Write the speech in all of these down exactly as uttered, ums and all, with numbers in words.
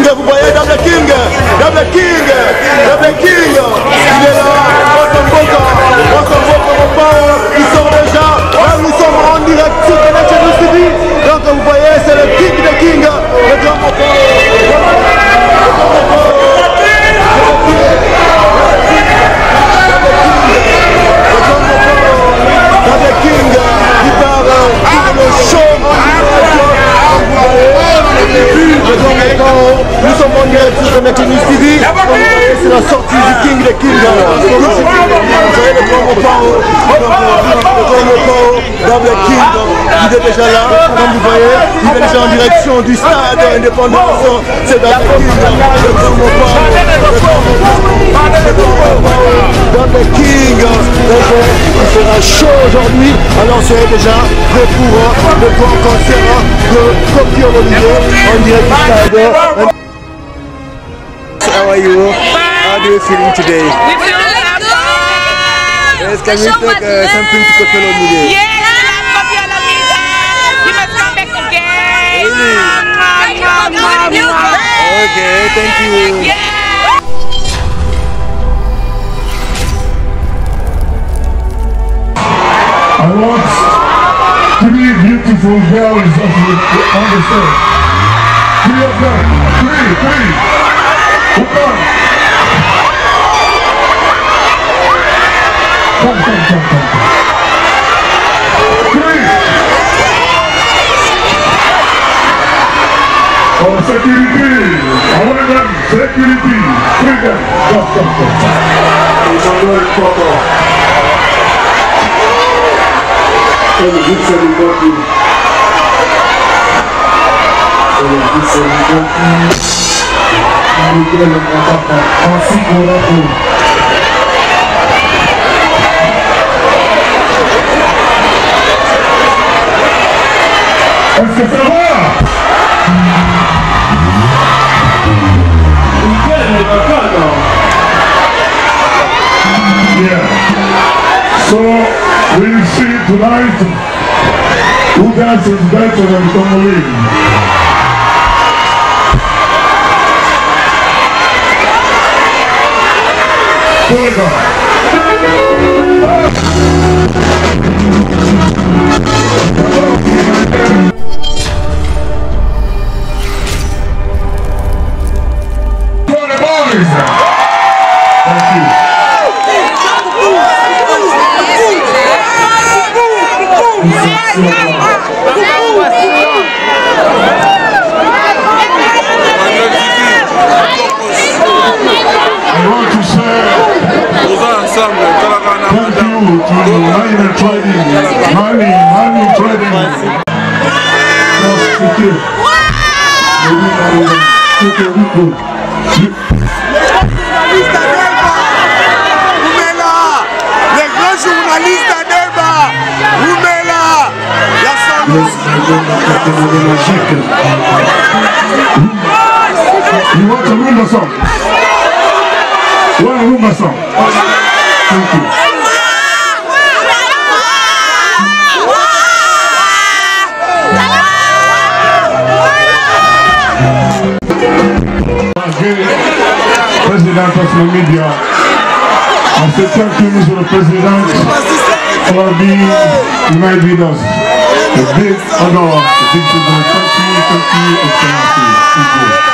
King, vous voyez Double King, Double King, Double King, il est là, Watson Boka, Watson Boka, mon père, ils sont déjà, là nous sommes en direct sur Connection News T V, donc vous voyez c'est le King de King, le grand papa, le grand papa, Double King, guitare, pour le show, nous sommes en direct sur Connection News T V. C'est la sortie du King de King. Vous voyez le grand Mopao, le grand Mopao, Double King, il est déjà là. Comme vous voyez, il est déjà en direction du stade Indépendance. C'est Double King, le grand Mopao, le grand Mopao, Double King. Il fera chaud aujourd'hui. Alors c'est déjà prêt pour le grand concert de Copio Olivier en direct du stade. How are you? How do you feeling today? We feel good. Yes, can we take uh, something to Copio Olivier? Yes, we love Copio Olivier. You must come back again. Really? Okay, thank you. Yeah. I want three beautiful girls on the stage. Three of them. Three, three. Come on. Come, come, come, come. Three. Oh, security. I want them. Security. Bring them. Come, come, come. It's a very proper. C'est le but, c'est le but. C'est le but, c'est le but. On est le papa. Ainsi qu'on l'a fait. Est-ce que ça va? Yeah. So, we'll see tonight who dances better than Congolese. Pull it up. For the boys. Thank you. I want to say thank you to Money Trading, Money, Money Trading. Les grands journalistes à débat, vous mettez là, You want to rumba song? One rumba song. Thank you. President of Namibia, I say thank you, Mister President, for being united with us. A big honor, a big honor. Thank you, thank you, Excellency. Thank you.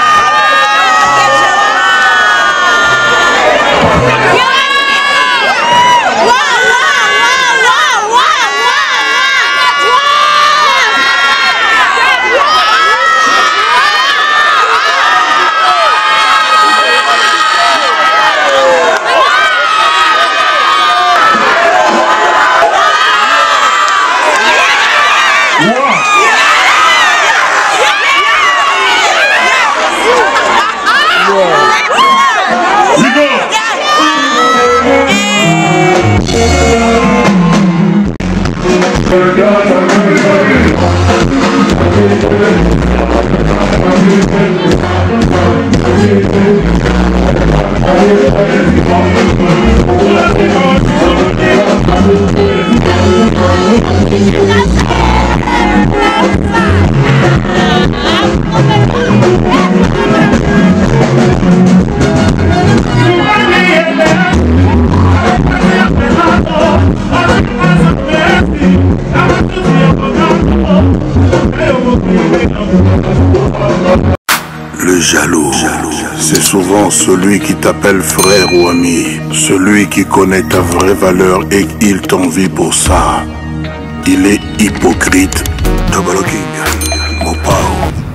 Thank you. Le jaloux, c'est souvent celui qui t'appelle frère ou ami, celui qui connaît ta vraie valeur et il t'envie pour ça. Il est hypocrite. Double King, Mopao.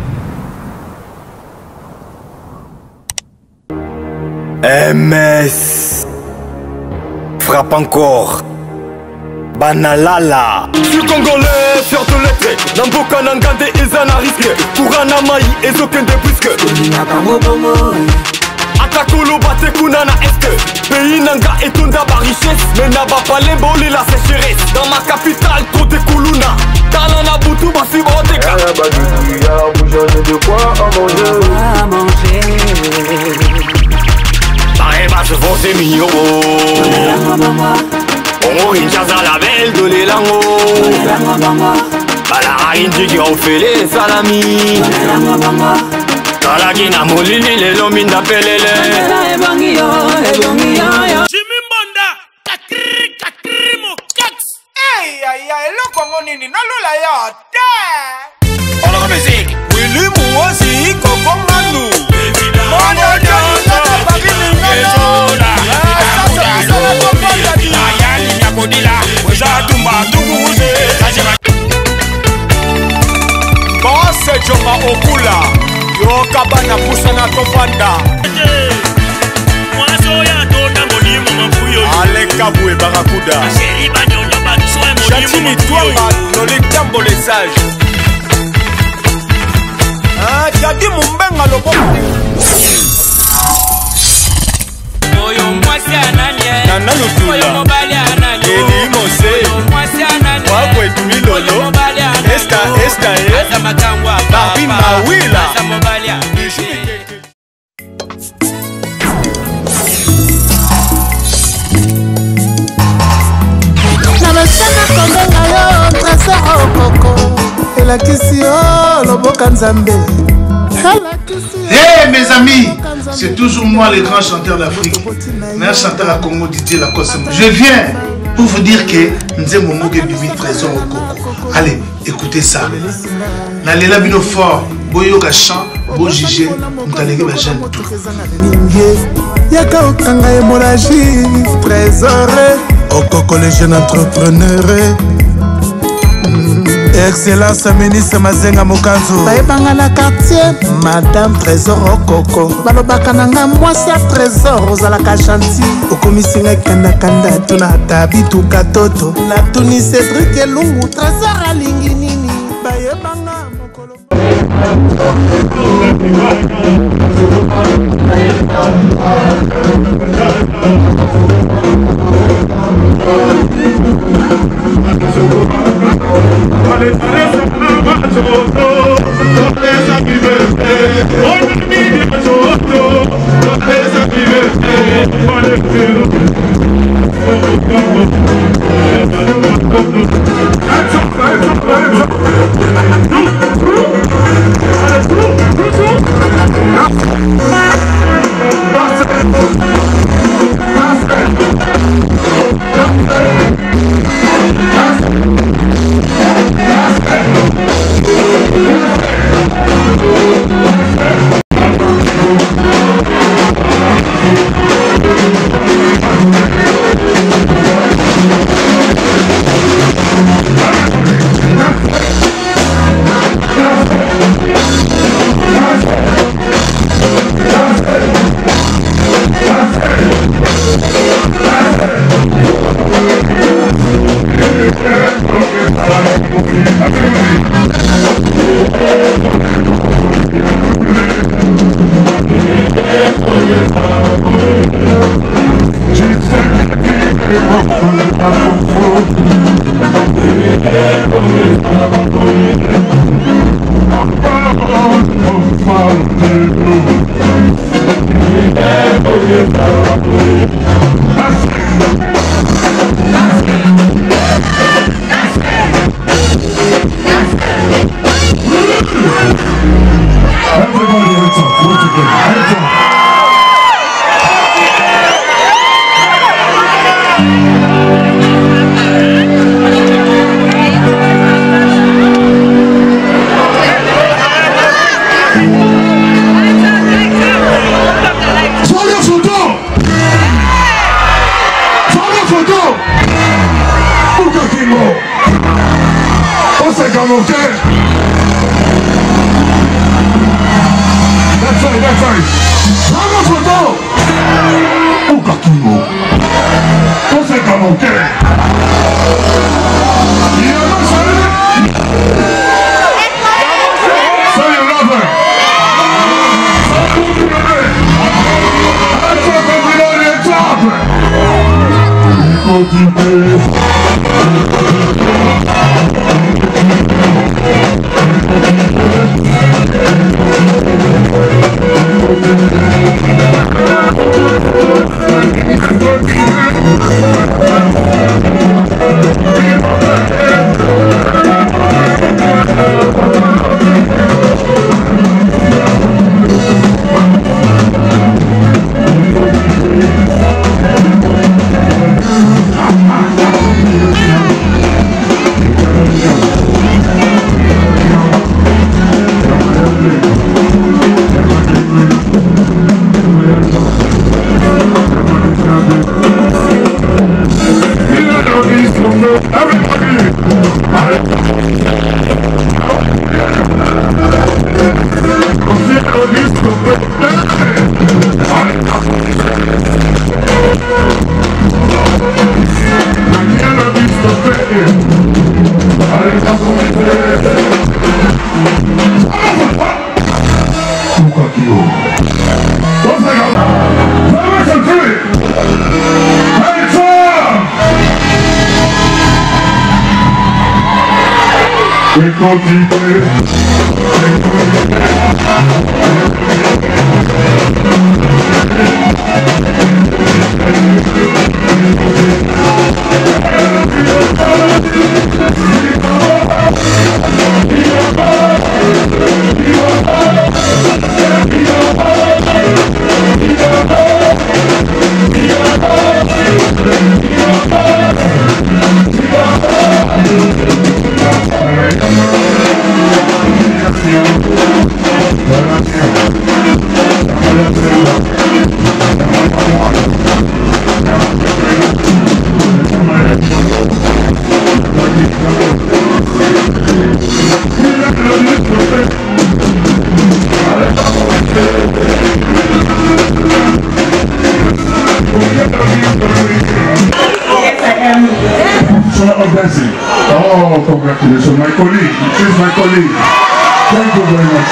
M S frappe encore. Banalala. Je suis congolais, fier de l'être. Namboka Nangande et Zana risque. Kurana Maï et Zokende Puisque. Atakolo bate kunana est. Pays Nanga et Tunda ba richesse. Mais Naba Palembo la sécheresse. Dans ma capitale, Kote Kuluna. Talana Boutou Basi Boteka. Ah bah du bouillard, bouillonne de quoi à manger. À manger. Bareba se fonce mignon. Ongo Inchaza la belle de l'élango. Balara Inji qui refait les salami. Kalaki na molili les lomines d'apelele. Jimmy Mbonda, kakri kakri mo kaks. Aïe aïe aïe, le Congo nini, non lula ya te. On la musique. Willy Mouazi, Coco Manou. Mono Diana, Paris Ningana. Boss Joma Okula, Yoka Bana Pusana Tovanda. Ale Kaboué Barakuda. Chatini Touanga, Nolé Tambo les sages. Ah, Jadi Mumbenga Lobo. Nana Lutula, Eli Mose, Wabwe Tumilolo, Esta Esta E, Barbie Mawila. Nabasana kondenga yo, trésor okoko. Elakisi yo, loboka nzambe. Hey mes amis, c'est toujours moi le grand chanteur d'Afrique, meilleur chanteur à Congo, Didier Lacoste. Je viens pour vous dire que Nzembo Moge Bibi Trésor au Coco. Allez, écoutez ça. Nalela bino fort, boyoka chant, bo jige, mtalege ba jeune tout. Yaka okanga hémorragie, Trésor Okoko les jeunes entrepreneurs. Excellence ministre Mazenga Mokanzo Baebanga na quartier Madame Trésor Okoko Balobaka nanga mwasi ya Trésor ozalaka gentil okomisinga kanda kanda tuna tabi tukatoto na tuni Cédric Elungu Trésor alingi nini Baebanga mokolo Prends photo. Au Kakimo. Quand c'est dans mon cœur. Il y a un salut. Soyez lover. Oh, congratulations, my colleague. She's my colleague. Thank you very much.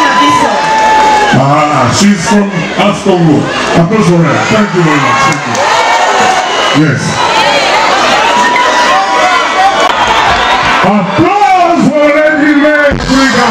Ah, she's from As Congo. Applause for her. Thank you very much. Thank you. Yes. Applause for Lady Mexica.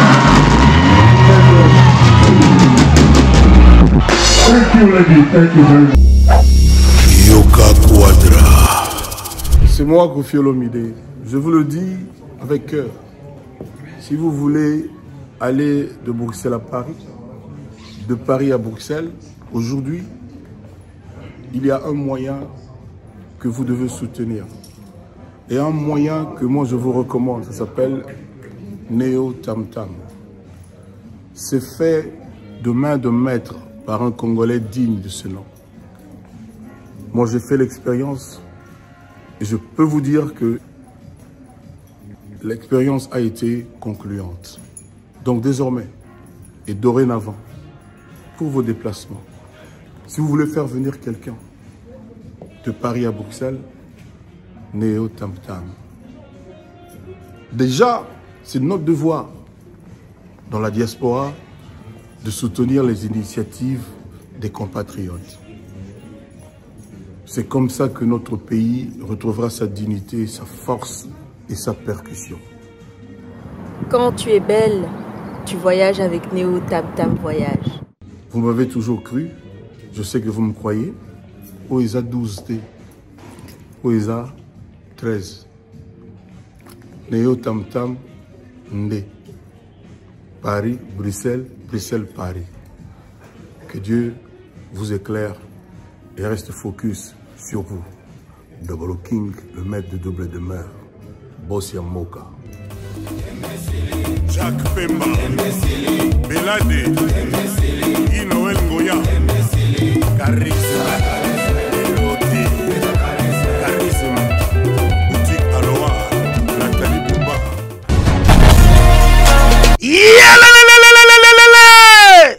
Thank you, lady. Thank you very much. Yoka Quadra. C'est moi, Koffi Olomide. Je vous le dis avec cœur. Si vous voulez aller de Bruxelles à Paris, de Paris à Bruxelles, aujourd'hui, il y a un moyen que vous devez soutenir. Et un moyen que moi je vous recommande, ça s'appelle Néo Tam Tam. C'est fait de main de maître par un Congolais digne de ce nom. Moi j'ai fait l'expérience et je peux vous dire que l'expérience a été concluante. Donc désormais et dorénavant, pour vos déplacements, si vous voulez faire venir quelqu'un de Paris à Bruxelles, Néo Tam Tam. Déjà, c'est notre devoir dans la diaspora de soutenir les initiatives des compatriotes. C'est comme ça que notre pays retrouvera sa dignité, sa force et sa percussion. Quand tu es belle, tu voyages avec Néo Tam Tam Voyage. Vous m'avez toujours cru, je sais que vous me croyez. Oesa douze T, Oesa treize. Néo Tam Tam Ndé. Paris, Bruxelles, Bruxelles, Paris. Que Dieu vous éclaire et reste focus sur vous. Double King, le maître de double demeure. Bossia Moka. Jacques Pemba, Belade, Inoël Ngoya, Charisme, Elodie, Charisme, Boutique Aloha, Nathalie Bouba. Chose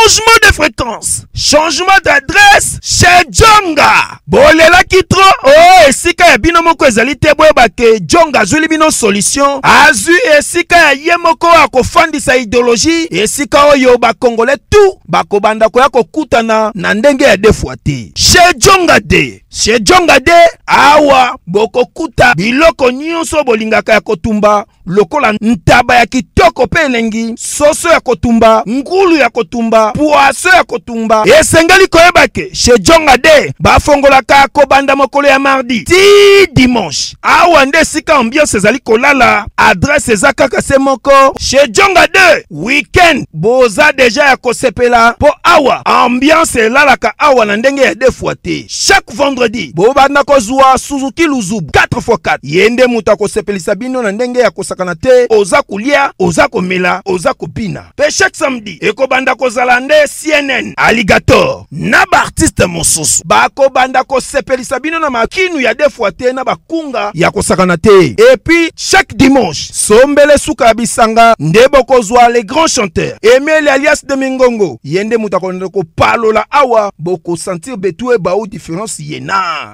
changement de fréquence, changement d'adresse chez Djonga. Bolela kitro, oh, esika ya bino moko ezali te boyeba ke Djonga azuli bino solution. Azu esika ya ye moko akofandisa idéologie, esika oyo ba Congolais tout bakobanda koya kokutana na ndenge ya defuate. Chez Djonga de, chez Djonga de, awa bokokuta biloko nyonso bolingaka ya kotumba, lokola ntaba ya kitoko pe elengi, soso ya kotumba, ngulu ya kotumba, poaso ya kotumba. Esengeli koyeba ke chez Djonga de bafongolaka kobanda mokolo ya mardi ti dimanche. Awa nde sika ambiance ezali kolala, adresse eza kaka se moko. Chez Djonga de weekend boza deja ya kosepela po awa ambiance elalaka awa na ndenge ya defuate. Chaque vendredi bobanda kozwa Suzuki Luzubu quatre fois quatre. Yende muta kosepelisa bino na ndenge ya kosakana te, oza kulia, oza komela, oza kopina. Pe chaque samedi ekobanda kozala nde C N N Alligator na ba artiste mosusu bako banda kosepelisa bino na makinu ya defuate na bakunga ya kosakana te. Et puis chaque dimanche sombele suka ya bisanga nde bokozwa les grands chanteurs Emile alias de Mingongo. Yende muta konde ko palola awa boko sentir betue ba ou différence yena.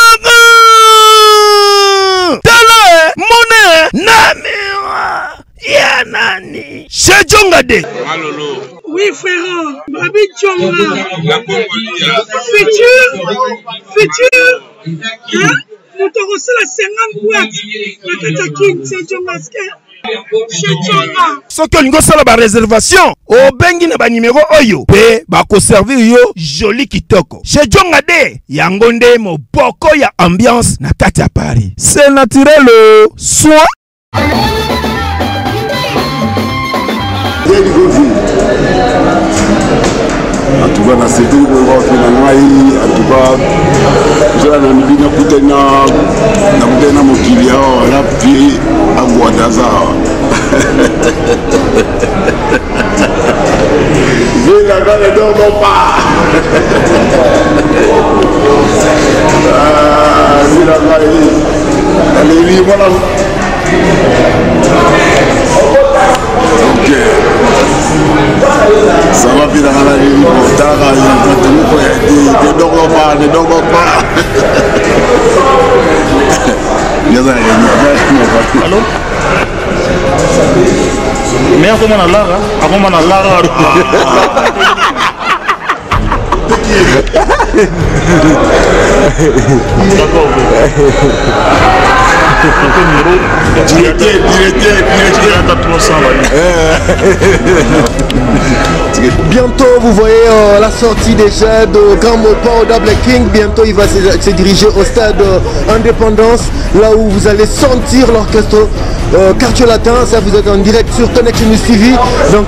Tala mone namira ya nani chez Djonga de. Malolo. Oui frère, Babi Djonga. Futur, futur. Hein? Nous te reçons la cinquante boîtes. La Katakin, c'est Djonga. Soki olingo sala ba réservation o bengi na ba numéro oyo pe ba ko servir yo joli kitoko. Chez Djonga de yango nde moboko ya ambiance na kati ya Paris. C'est naturel soin. En tout cas, dans ce tour, on va faire la noyée. En tout cas, je vais aller à Koutena, à Koutena Mokilia, à la vie, à Guadaza. Viens là-bas, ne dormons pas. Ah, viens là-bas, allez, viens, voilà. Ok. Ça va bien dans la vie, ne dormons pas, ne dormons pas. Allô? Mais comment on a l'art? Comment on a l'art? D'accord. Bientôt, vous voyez euh, la sortie déjà de Grand Mopao Double King. Bientôt, il va se, se diriger au stade euh, Indépendance, là où vous allez sentir l'orchestre euh, Quartier Latin. Ça, vous êtes en direct sur Connection News T V. Donc...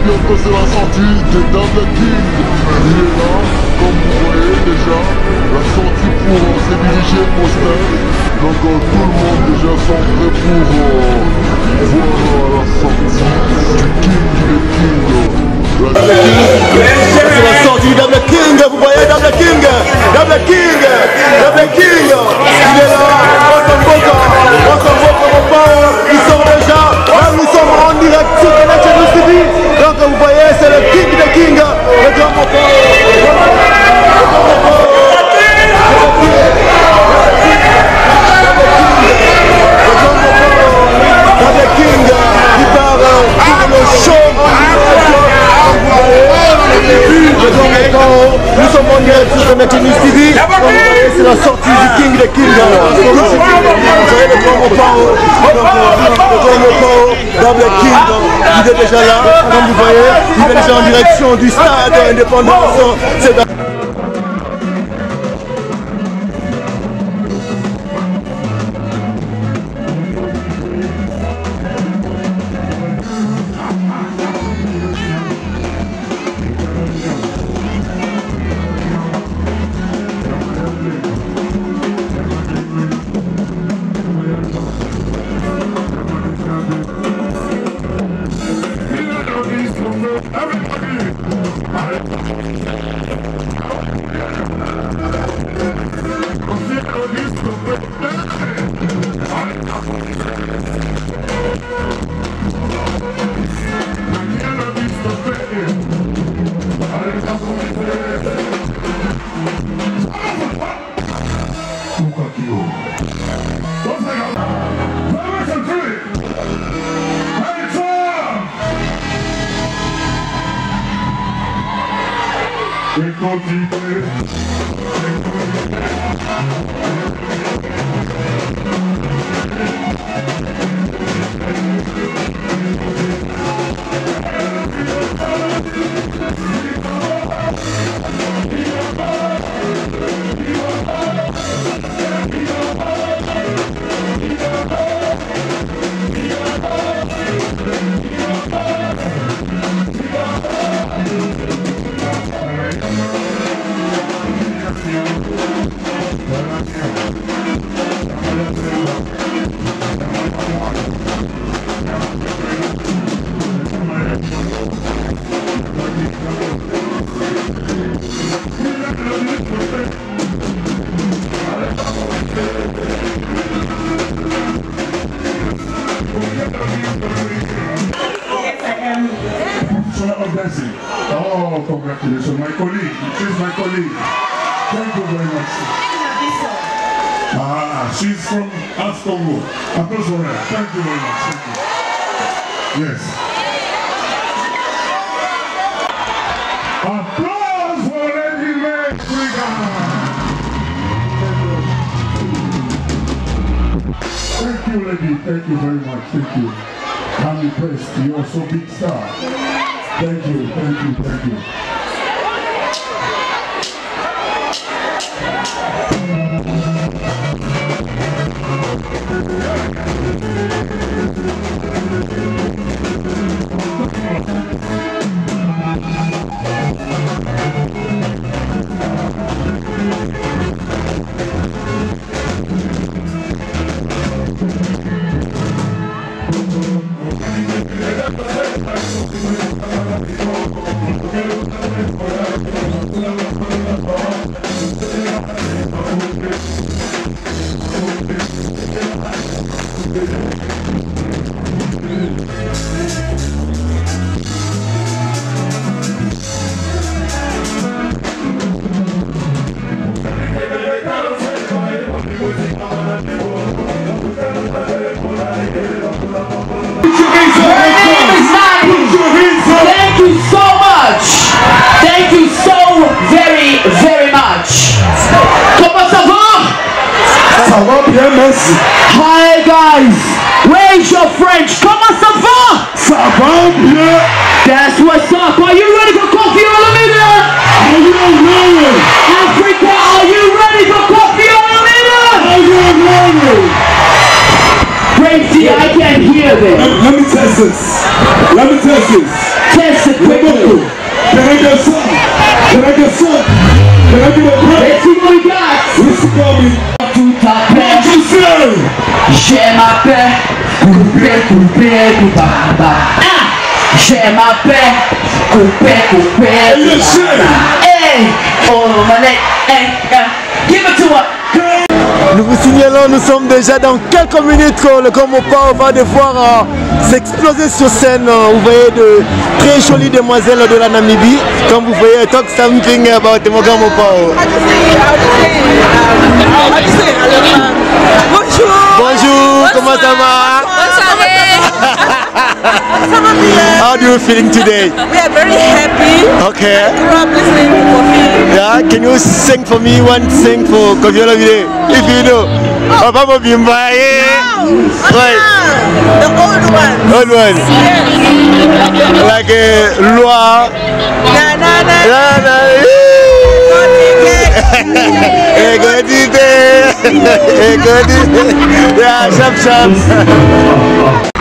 bientôt c'est la sortie des Double King. Il est là, comme vous voyez déjà, la sortie pour euh, se diriger au stade. Donc euh, tout le monde déjà sont prêts pour euh, voir la sortie du King des Kings. C'est la sortie du Double King, vous voyez Double King, Double King, Double King, il est là, on s'en vote, on s'en vote, on parle, ils sont déjà, là nous sommes en direct sur Connection News T V, donc vous voyez c'est le King des Kings, le grand papa, le grand papa, Double King, qui part pour le show nous sommes en direct sur Connection News T V. C'est la sortie du King des Kings. Vous voyez le grand mot le grand mot Double King, il est déjà là. Comme vous voyez, il est déjà en direction du stade Indépendance. Oh, congratulations, my colleague. She's my colleague. Thank you very much. Ah, she's from As Congo. Applause for her. Thank you very much. Thank you. Yes. Applause for Lady Mexica. Thank you, lady. Thank you very much. Thank you. I'm impressed. You are so big star. Thank you, thank you, thank you. Hi guys, where's your French? Comment ça va? Ça va bien. That's what's up. Are you ready for Kofi Olomide? Are you ready? Africa, are you ready for Kofi Olomide? Are you ready? Great, I can't hear this. Let, let me test this. Let me test this. Test it. you. Can I get some? Can I get some? Can I get a break? Let's see what we got. Let's go. Tout à fait. J'ai ma paix. Coupé, coupé, coupé. J'ai ma paix. Coupé, coupé. Hey. Oh, my hey. Give it to us. Nous vous signalons, nous sommes déjà dans quelques minutes que le Comopao va devoir euh, s'exploser sur scène. Vous voyez de très jolies demoiselles de la Namibie. Comme vous voyez, talk something about the Comopao. Bonjour. Bonjour, comment ça va? How do you feeling today? We are very happy. Okay. I grew up listening to Kofi. Yeah, can you sing for me one thing for Kofi Olomide? If you know. Oh, Papa Bimba, yeah. No. Right. The old one. Old one. Yes. Like a Loa. Na na na. Na na. Egodite. Egodite. Yeah, sharp sharp.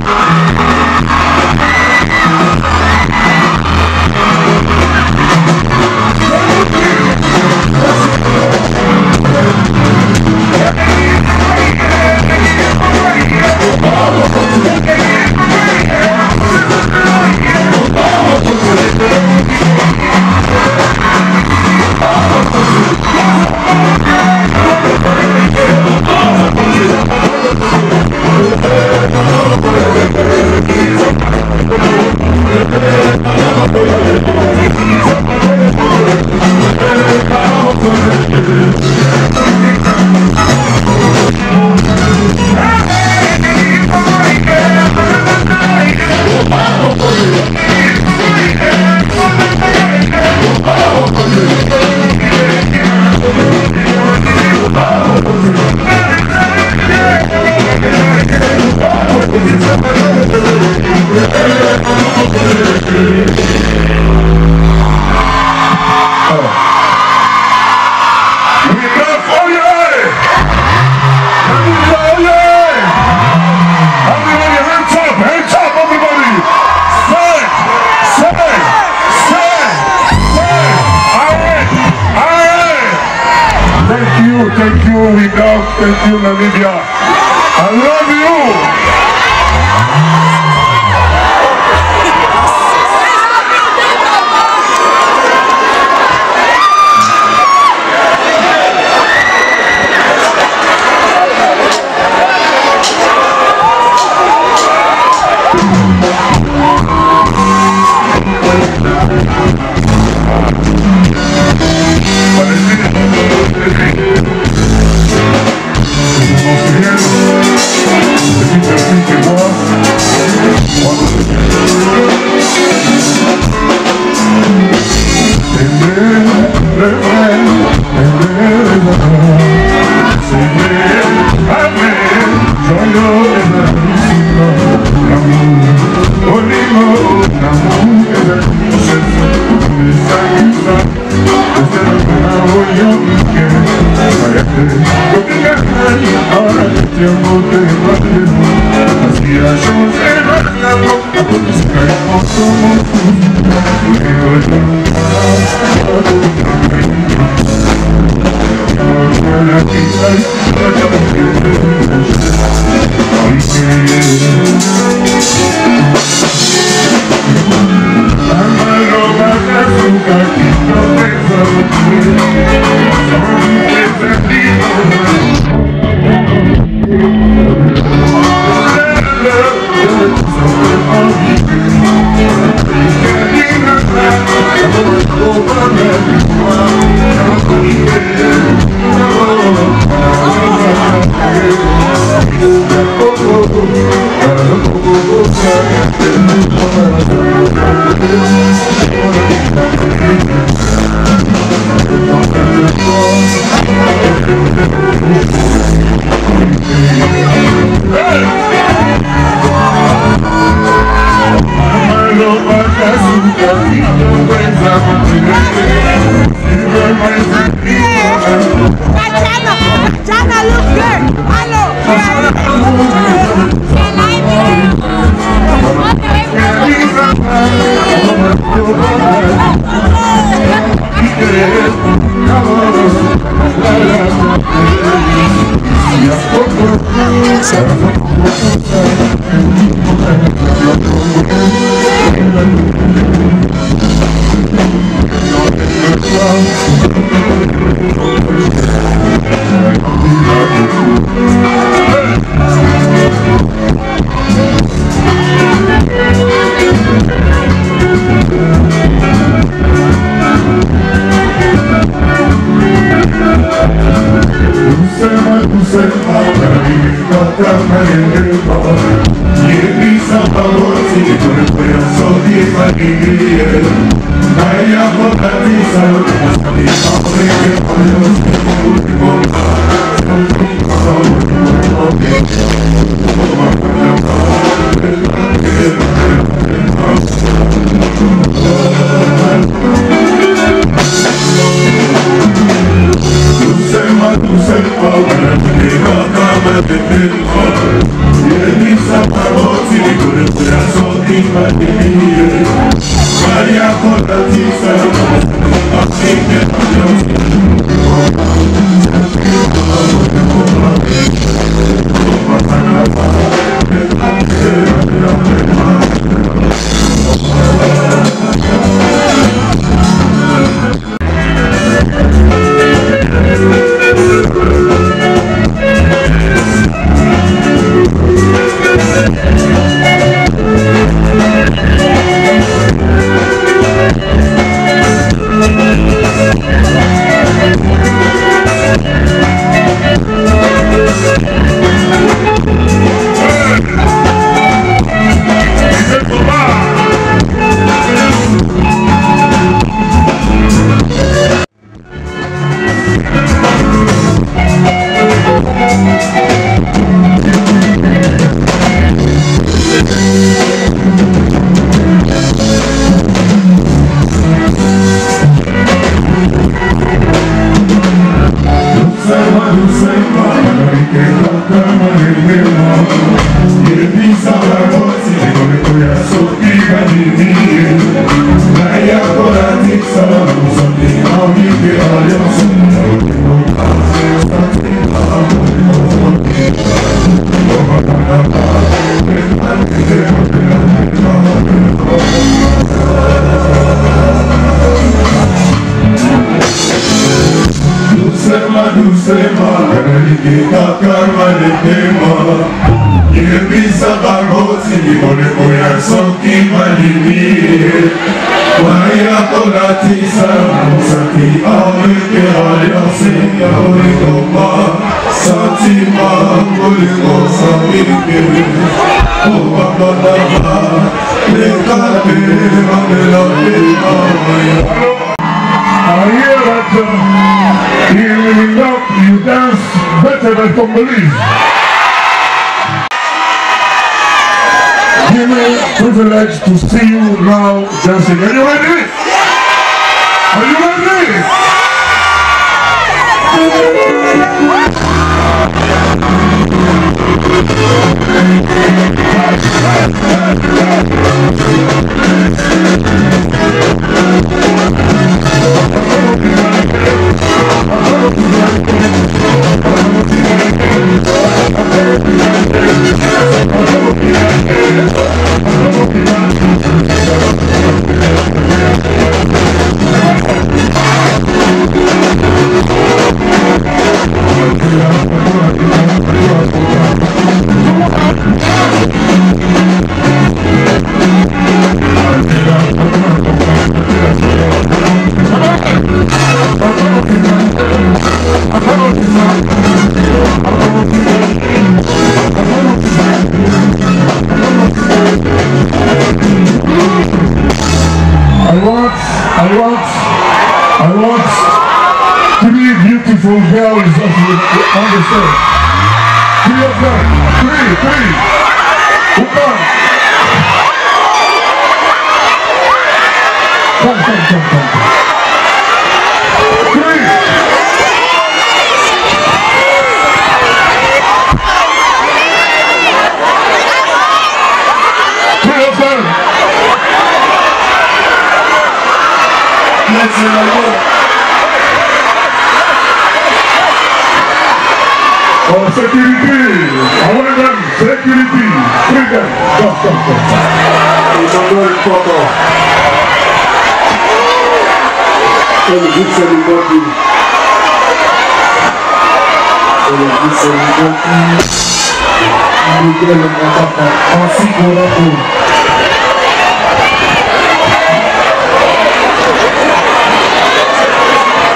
Thank you, we love, thank you, Namibia. I love you. Hello. Privilege to see you now dancing. Are you ready? Are you ready? Oh, security! I want them, security! Bring them! Go, go, go! Ils sont dans le photo. Et le but c'est le body. Et le but c'est le body. Il est le papa. Ainsi qu'on l'a fait.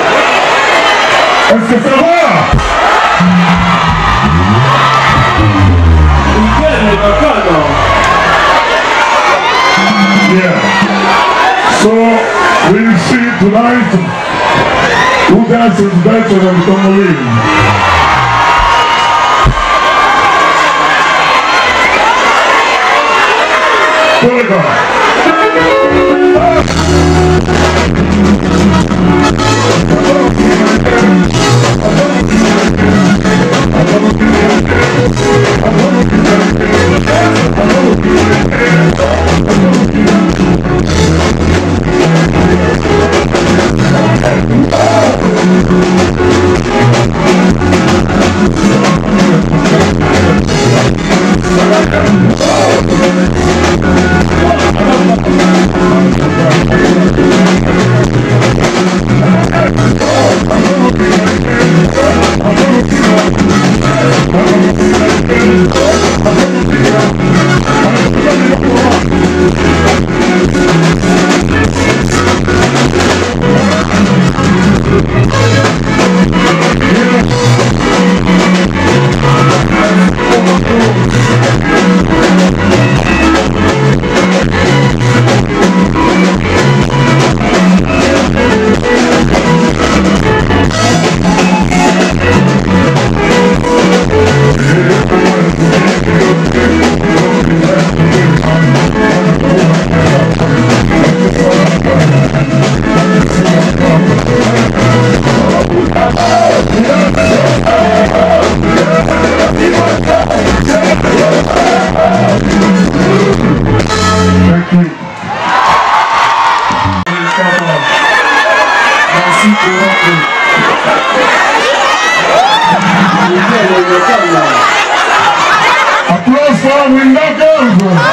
Est-ce que ça va? So we'll see tonight who dances better than Congolese. Applause for Window Girls.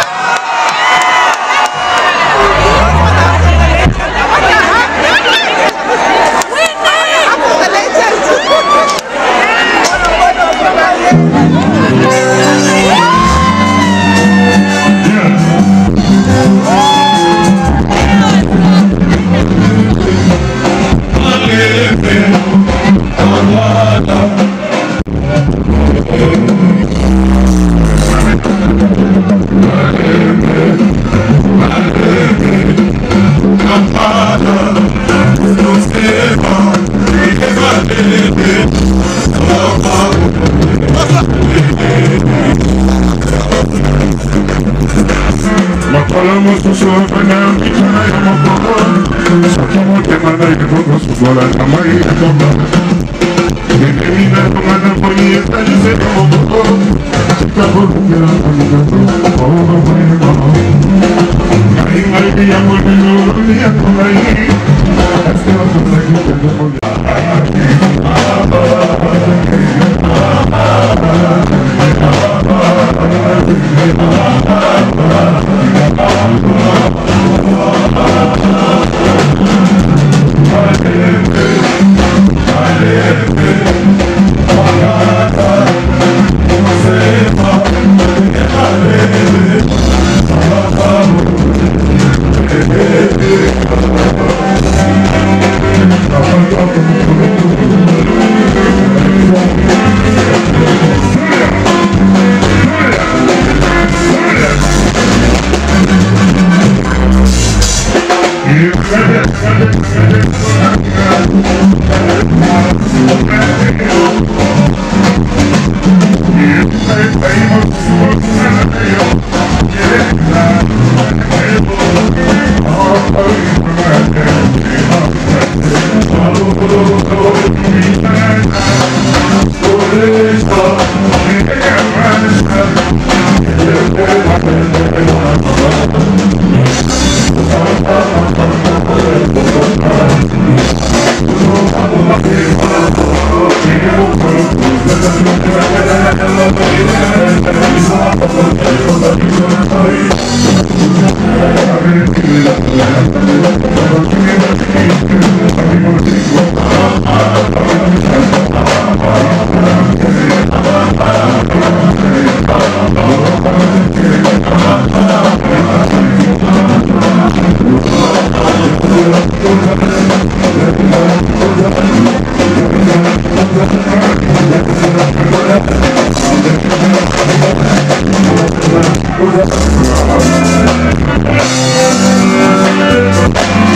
We'll be right back.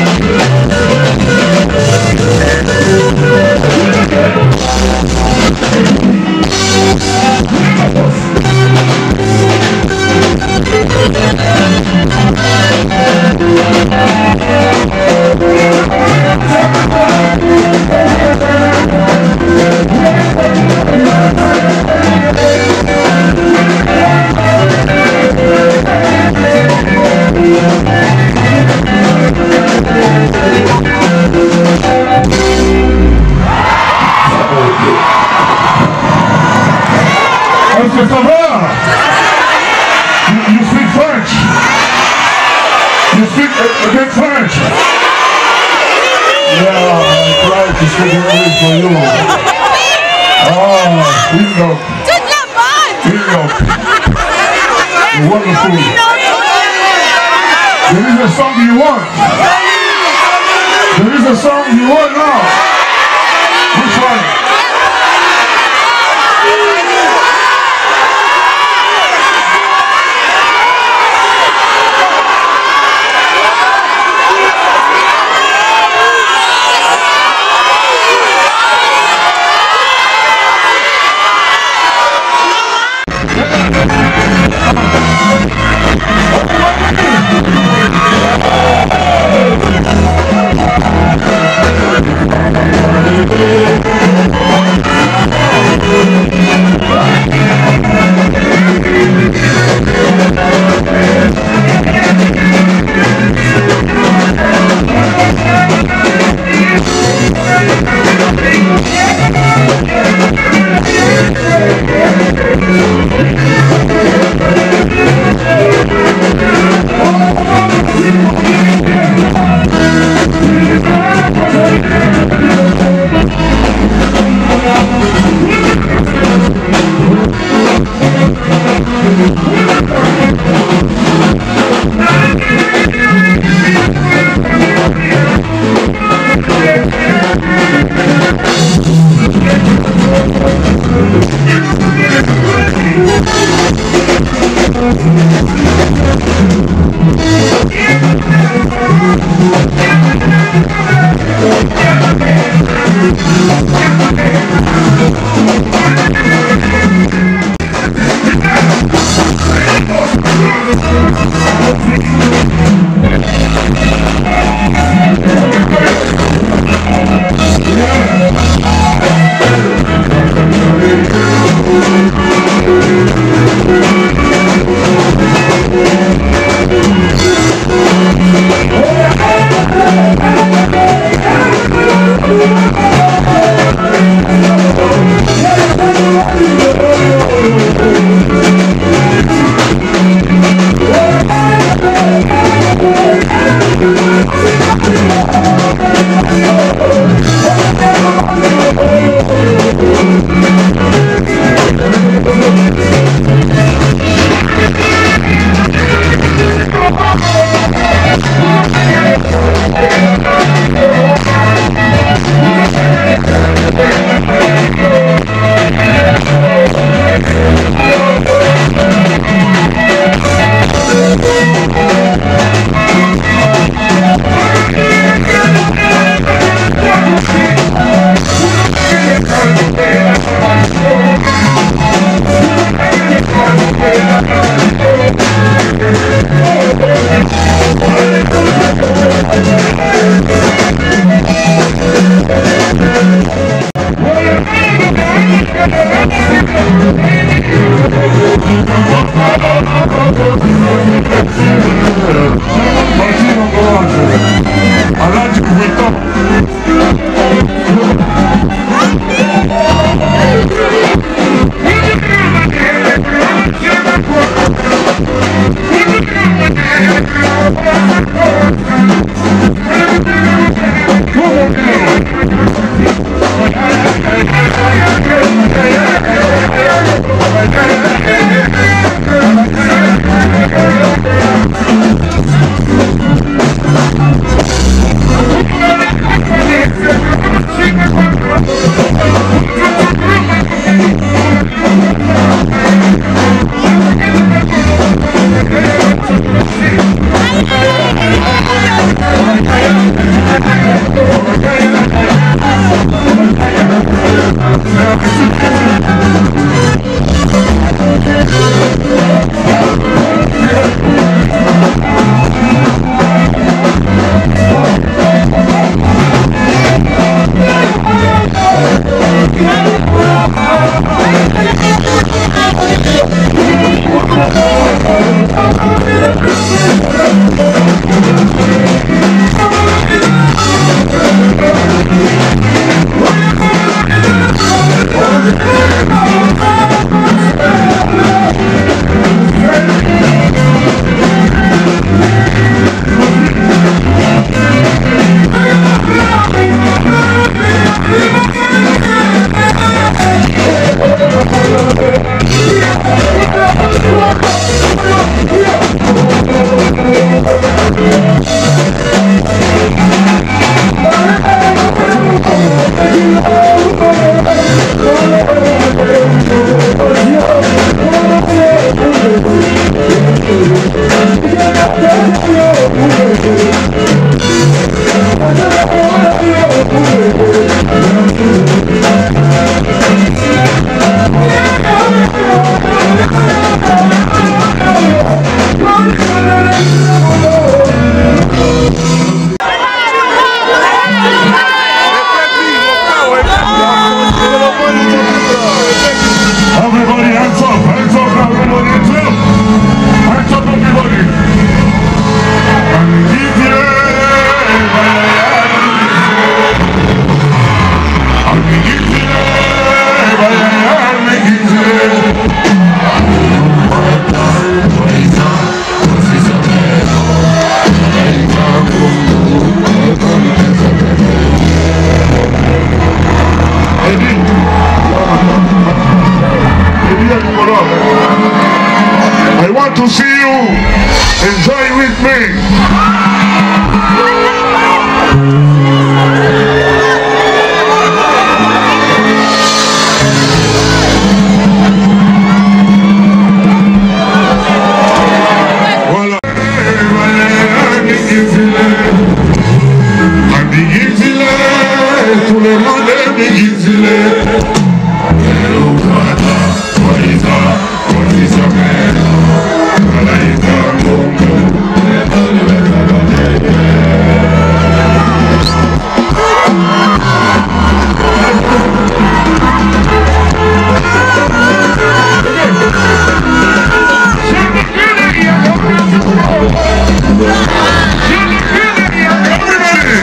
Thank you. Everybody hands up, hands up, everybody hands up. Hands up, everybody. And give you I want to see you enjoy with me. Tout le monde est bigizile.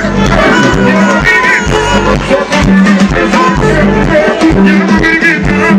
Everybody!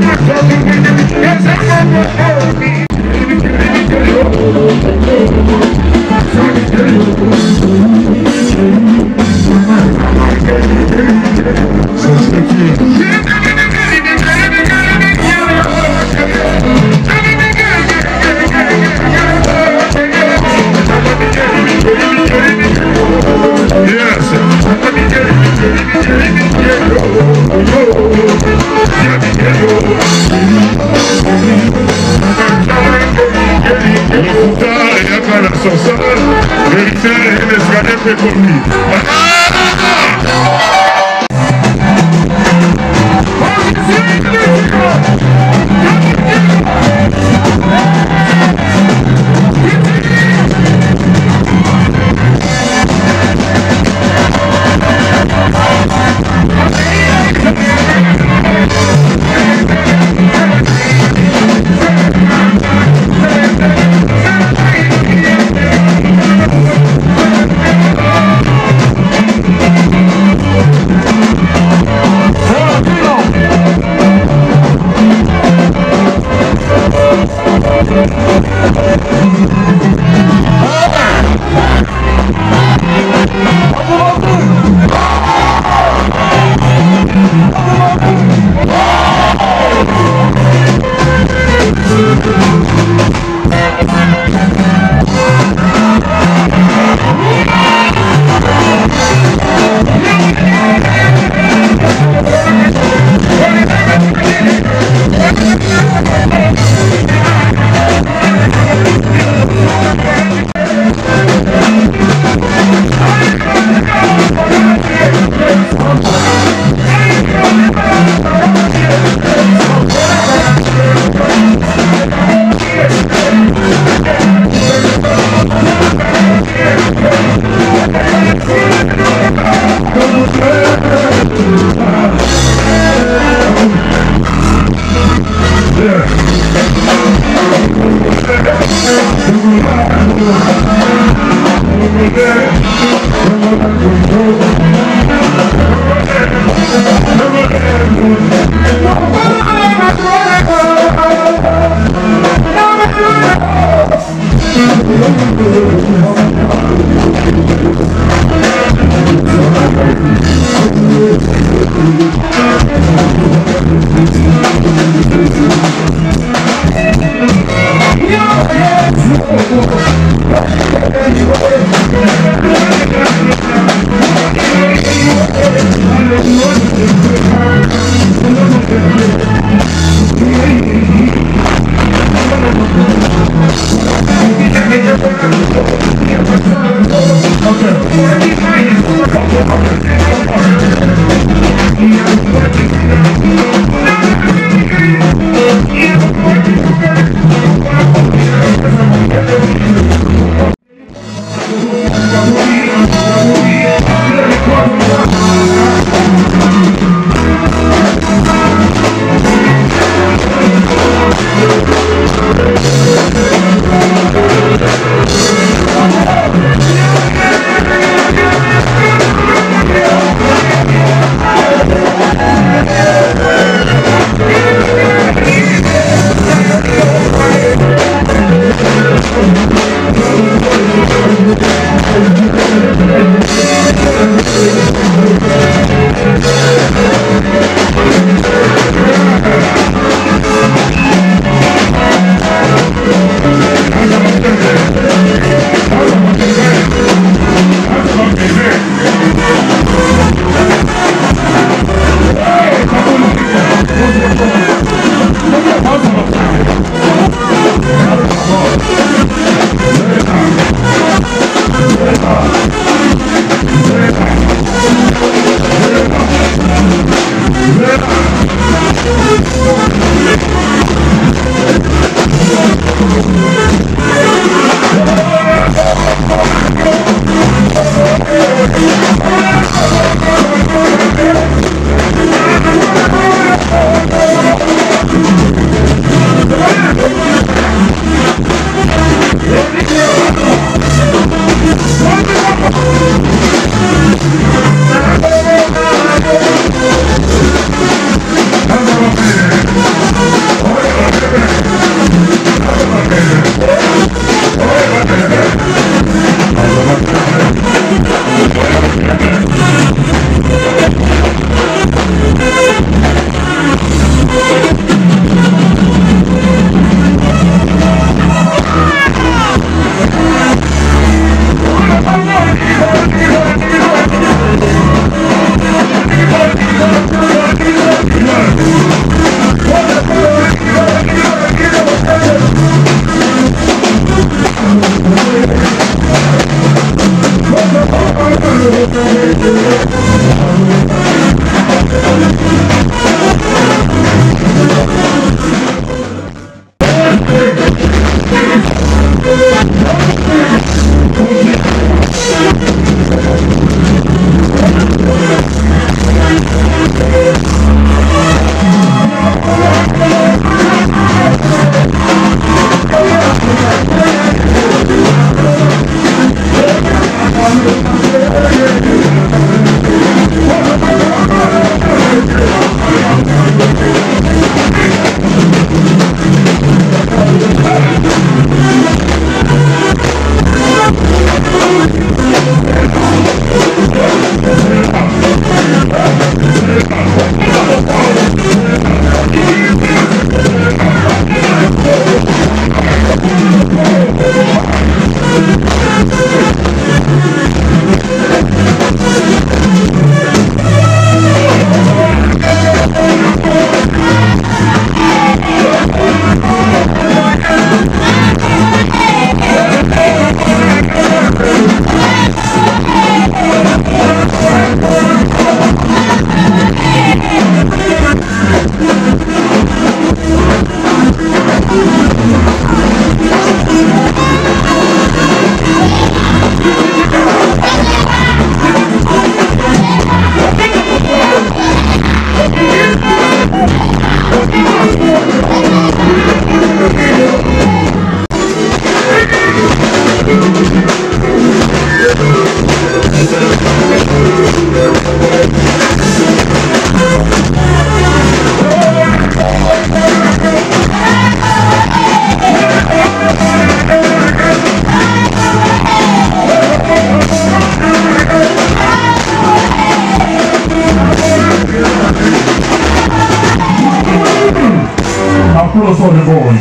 Applause for the boys.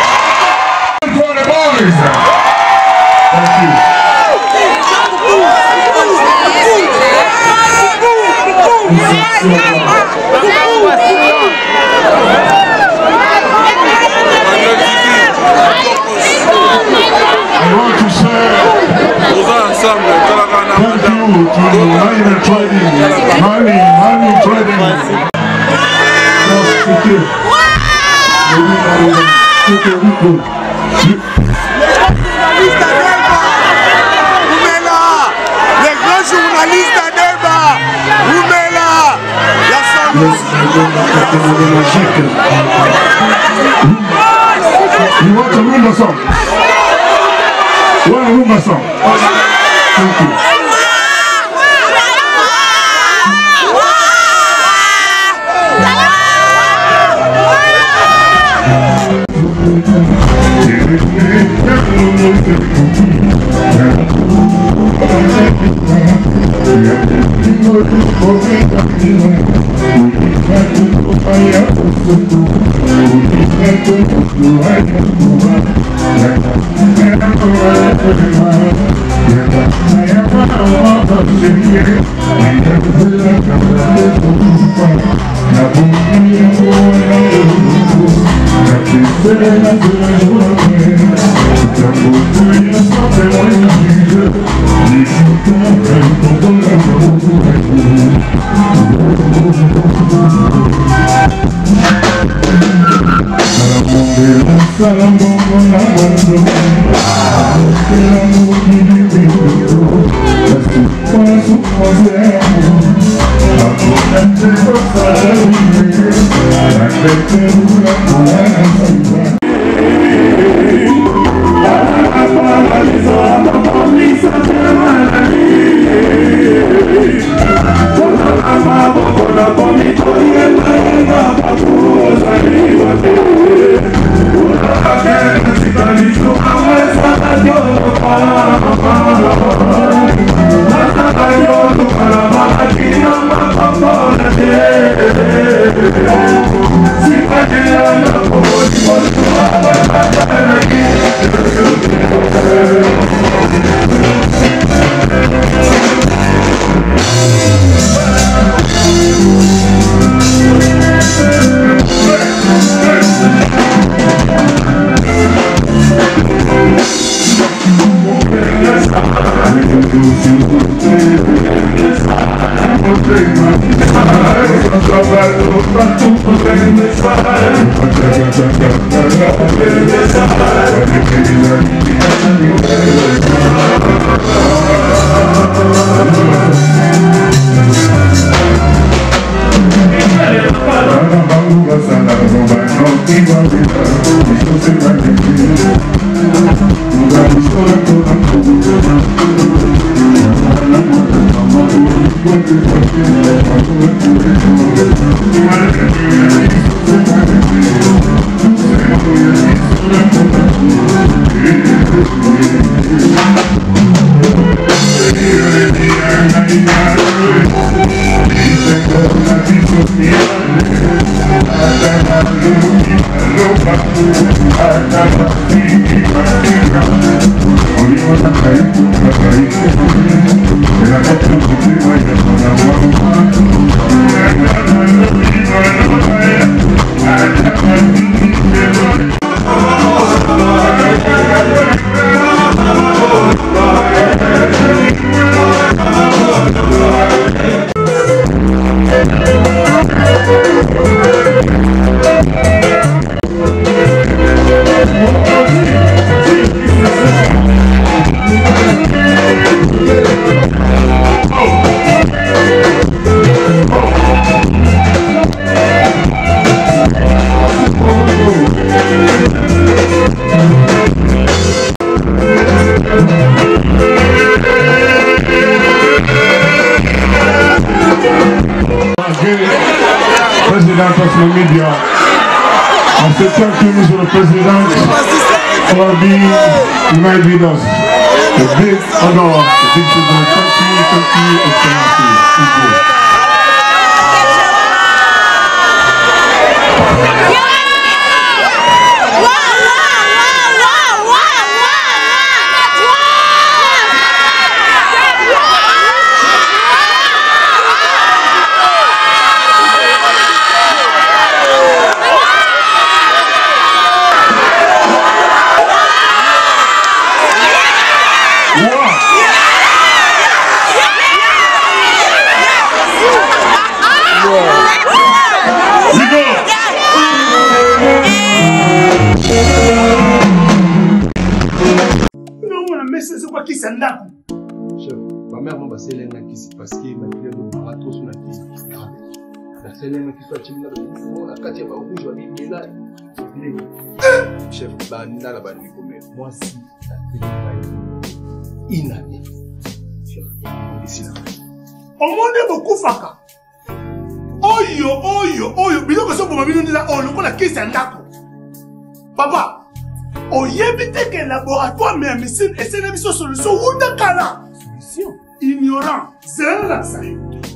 For the boys. Thank you. I want to say thank you to Nine and Try money, money trading. Prostitute. Les grands journalistes à Deba, Oumela, la You want to rumba song? One rumba song. Thank you. Président Personal Media, en ce temps que nous, le président, Alabi, you might be us. A big honor, a big honor. Thank you, thank you, Excellency. Thank you. Yeah! ndako. Chef, ma mère m'a passé l'un qui s'est parce que ma fille m'a barato sur la tête. La scène qui soit chimina la katia ba rouge va bien là. Chef, bah n'a la bande comme moi si la télé inane. Chef, ici là. Au monde beaucoup faka. Oyo oyo oyo biloko so pour mabino ndila o lokola kisi ndako. Papa, oyebite que laboratoire mais médecine et c'est une solution ou de kala. Solution ignorant, c'est la ça.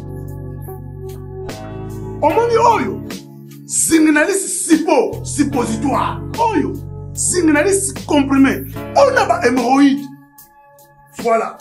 Omoni oyo signaliste sipo suppositoire oyo signaliste comprimé on a ba hémorroïde. Voilà.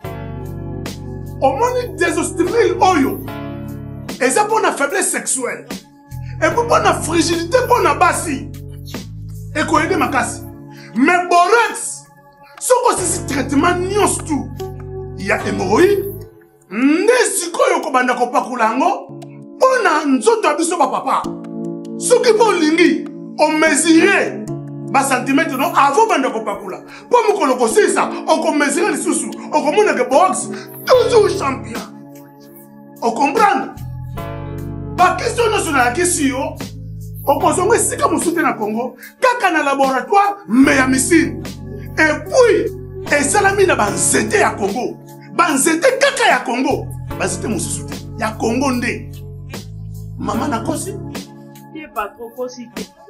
Omoni désostimule oyo et ça pour la faiblesse sexuelle et pour la fragilité pour la bassi et qu'on aide ma casse. Mais borax, ce que c'est traitement nyos tout. Il y a hémorroïde, nesiko yoko banda ko pakulango, on a nzoto abiso ba papa. Ce qui bon lingi, on mesurait ba centimètre non avant banda ko pakula. Pour me koloko c'est ça, on ko mesurer les sous-sous, on ko mona que borax toujours champion. On comprend? Ba question nationale question. On consomme si comme soutien à Congo, kaka na laboratoire mais à missile. Et puis, et salami na banzete à Congo. Banzete kaka ya Congo. Banzete mon soutien. Ya Congo ndé. Maman na kosi? Il est pas trop kosi.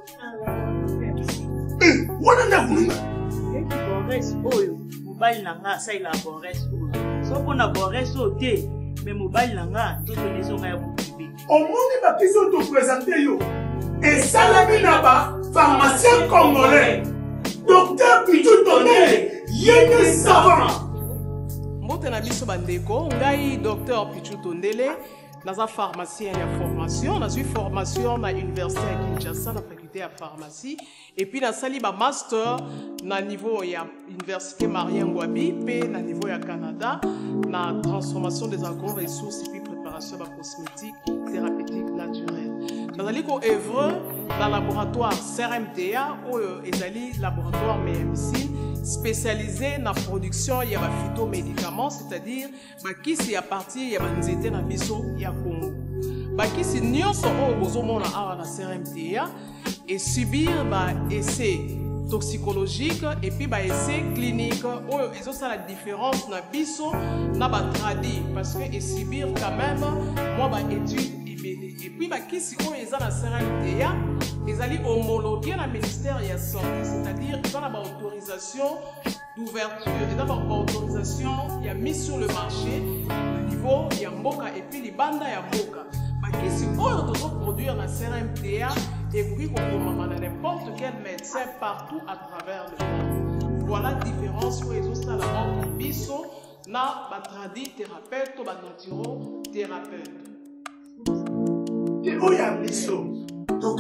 Eh, wana na kununga. Et qui borès oyo, mobile nanga ça il a borès oyo. So qu'on a borès au thé, mais mobile nanga tout les gens ya boubi. Au monde ba question te présenter yo. Et Salami Naba, pharmacien congolais, docteur Pichou Tondele, Yéné Savant. Mbote na biso bandeko, ngai docteur Pichou Tondele, naza pharmacien ya formation, na suis formation na université à Kinshasa, na faculté à pharmacie, et puis na sali ba master na niveau ya université Marien Ngouabi, pe na niveau ya Canada, na transformation des agro-ressources et puis préparation de cosmétiques thérapeutiques naturelles. Dans le œuvre dans le laboratoire C R M T A ou ezali laboratoire médecine spécialisé dans la production de phytomédicaments, c'est-à-dire qui c'est à partir de nzete na biso ya Congo. Bakisi nyonso o bozomona awa na C R M T A et subir ba essai toxicologique et puis ba essai clinique ou ils ont ça la différence na biso na ba tradi parce que et subir quand même moi ba étude et puis bah qui si on est dans la C R M T A ils allaient homologuer le ministère de la santé, c'est-à-dire ils ont la autorisation d'ouverture et d'abord autorisation il y a mis sur le marché le niveau il y a mboka et puis les bandes il y a mboka bah qui si on doit produire la C R M T A et puis on peut n'importe quel médecin partout à travers le monde. Voilà la différence où ils ont ça la banque biso na ba tradi thérapeute ou ba naturo thérapeute. Et où y a des choses? Donc,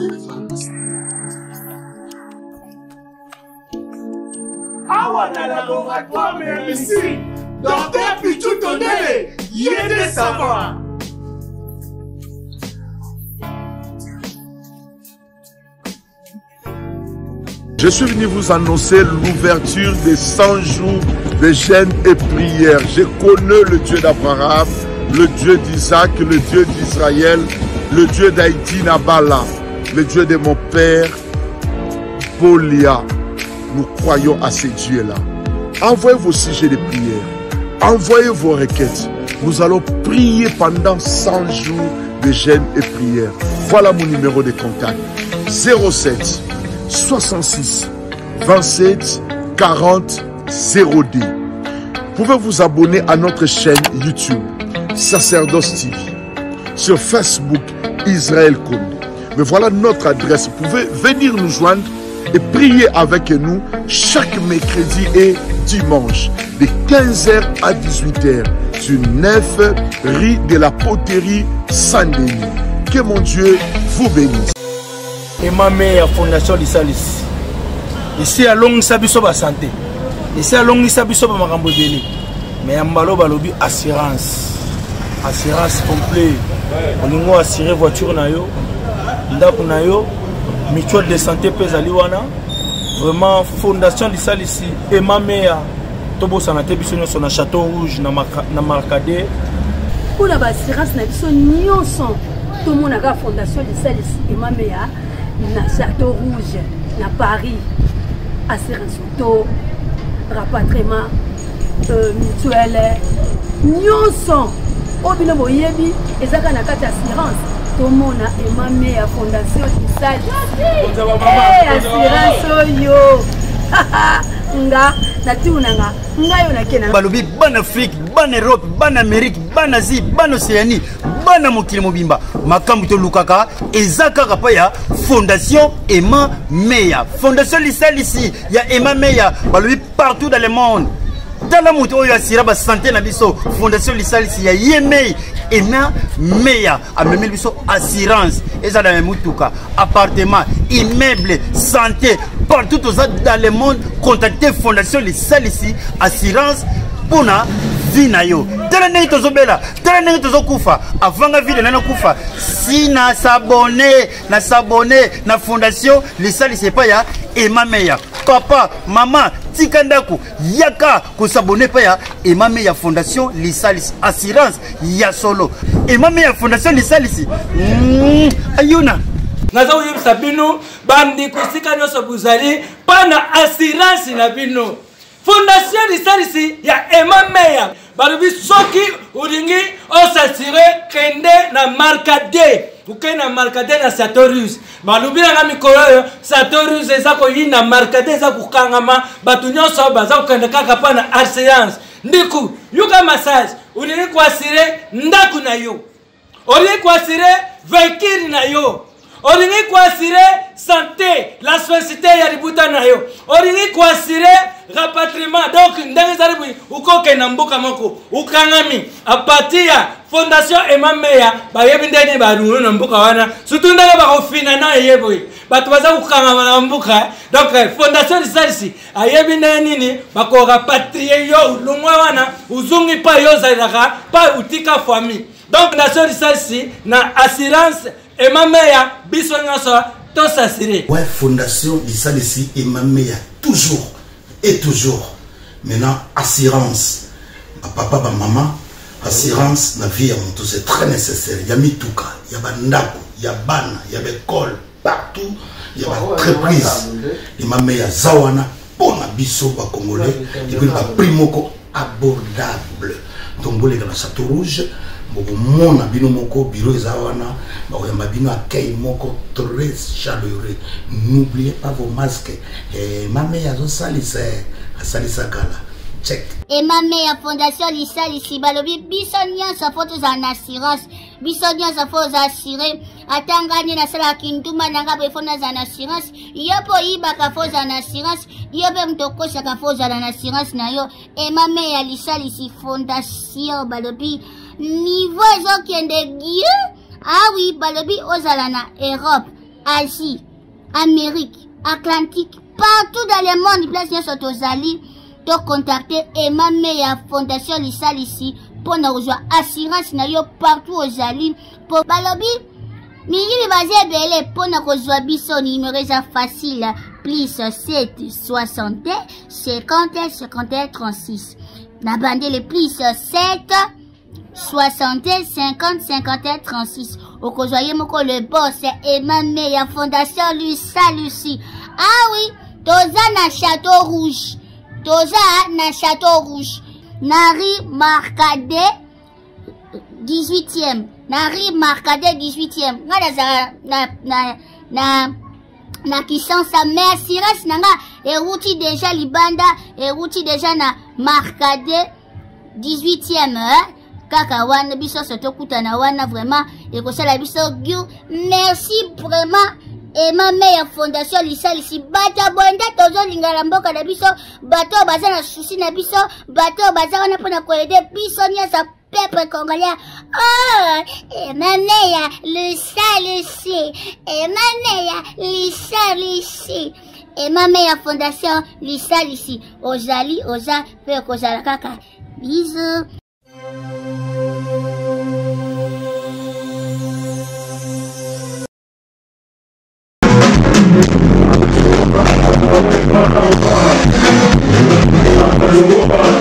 awa na laboratoire mais ici, docteur Pichou Tondele, Yéné Savant. Je suis venu vous annoncer l'ouverture des cent jours de jeûne et prière. Je connais le Dieu d'Abraham, le Dieu d'Isaac, le Dieu d'Israël, le Dieu d'Haïti Nabala, le Dieu de mon père, Bolia. Nous croyons à ces dieux-là. Envoyez vos sujets de prière. Envoyez vos requêtes. Nous allons prier pendant cent jours de jeûne et prière. Voilà mon numéro de contact. zéro sept soixante-six vingt-sept quarante zéro deux. Vous pouvez vous abonner à notre chaîne YouTube, Sacerdoce T V. Sur Facebook, Israël Condé. Mais voilà notre adresse. Vous pouvez venir nous joindre et prier avec nous chaque mercredi et dimanche de quinze heures à dix-huit heures sur neuf rue de la Poterie Saint-Denis. Que mon Dieu vous bénisse. Et ma mère fondation de Salis. Ici à Long Sabiso ba santé. Ici à Long Sabiso ba makambo délé. Mais ambalo balobi assurance. Assurance complet. On nous assurer voiture na yo. Ndako na yo. Mutuelle de santé pezali wana. Vraiment fondation de Salis et ma mère tobosana te biso nyonso na Château Rouge na Marcadet. Pour la assurance na biso nyonso tomonaka fondation de Salis Emameya na Château Rouge na Paris. Assurance auto, rapatriement euh, mutuel nyonso obino boyebi ezaka na kati assurance tomona Emameya fondation de Salis assurance oyo nga natunanga ngayo nakena balobi ban Afrique ban Europe ban Amérique ban Asie ban Océanie ban mokili mobimba makambu to lukaka ezaka pa ya fondation Emameya fondation lisalisi ya Emameya balobi partout dans le monde dans la moto oyo asira ba santé na biso fondation lisalisi ya Yemei Emameya amemeli biso assurance eza na mutuka appartement immeuble santé partout dans le monde contactez fondation lisalisi assurance pour na vie na yo tala ndenge tozobela tala ndenge tozokufa avanga vie na kufa si na s'abonner na s'abonner na fondation lisalisi pa ya Emameya papa maman tika ndako yaka ko s'abonner pa ya Emameya fondation lisalisi assurance ya solo Emameya fondation lisalisi mm, ayuna naza uyebisa bino bandi kusika nyonso buzali pana assurance na bino fondation lisalisi ya Emameya balobi soki ulingi osasire kende na Marcadet ukende na Marcadet na Château Rouge balobi na mikolo oyo Château Rouge eza koyina Marcadet eza kukangama batu nyonso baza kokende kaka pana assurance ndiku yuka massage ulingi kwasire ndaku na yo olingi kwasire véhicule na yo olingi kwasire santé la société ya libuta na yo olingi kwasire rapatriement donc ndenge zaribu ukoke na mboka moko ukangami a partir ya fondation Emameya bayebi ndeni barungu na mboka wana surtout ndenge bakofina na yebo batu baza kukangama na mboka donc fondation lisalisi ayebi ndeni nini bako rapatrier yo lungwa wana uzungi pa yo zalaka pa utika famille donc fondation lisalisi na assurance Emameya biso nyonso to s'assurer. Ouais, fondation lisalisi Emameya toujours et toujours. Maintenant assurance. Ma papa, ma maman, assurance na vie à mon tout c'est très nécessaire. Il y a mituka, il y a bandako, il y a bana, il y a l'école partout, il y a entreprise. Emameya zawana pour na biso ba congolais et puis ba primoko abordable. Donc bolé dans la Château Rouge. Mon abino moko bureau ezawana bakoyamba bino accueil moko très chaleureux. N'oubliez pas vos masques. Et Emameya zo salisa salisa kala. Check. Emameya fondation lisalisi balobi biso nyonso fo tozala na assurance biso nyonso fo ozassuré atangani na sala kinduma nanga boye fo nazala na assurance yo po yibaka fo ozala na assurance yo mpe moto okosaka fo ozala na assurance na yo Emameya lisalisi fondation balobi niveau ezokende gie ah oui balobi ozala na Europe Asie Amérique Atlantique partout dans le monde place nyonso tozali to contacter Emameya fondation lisalisi pour na rejoindre assurance na yo partout ozali pour balobi mingi baze bele pour na rejoindre biso numéro eza facile plus sept soixante cinquante cinquante trente-six na bande le plus sept soixante cinquante cinquante trente-six okozoye moko le boss Emameya fondation lisalisi ah oui toza na Château Rouge toza na Château Rouge na rue Marcadet dix-huitième na rue Marcadet dix-huitième nga na na na na kisansa mais assurance nanga eruti déjà libanda eruti déjà na Marcadet dix-huitième hein? Kaka wana biso sotokuta na wana vraiment ekosala biso giu merci vraiment Emameya fondation lisalisi bata bonda tozo lingala mboka na biso bato baza na souci na biso bato baza wana pona koede biso nyasa peuple congolais oh Emameya lisalisi Emameya lisalisi Emameya fondation lisalisi ozali oza pe kozala kaka bisous. Thank you.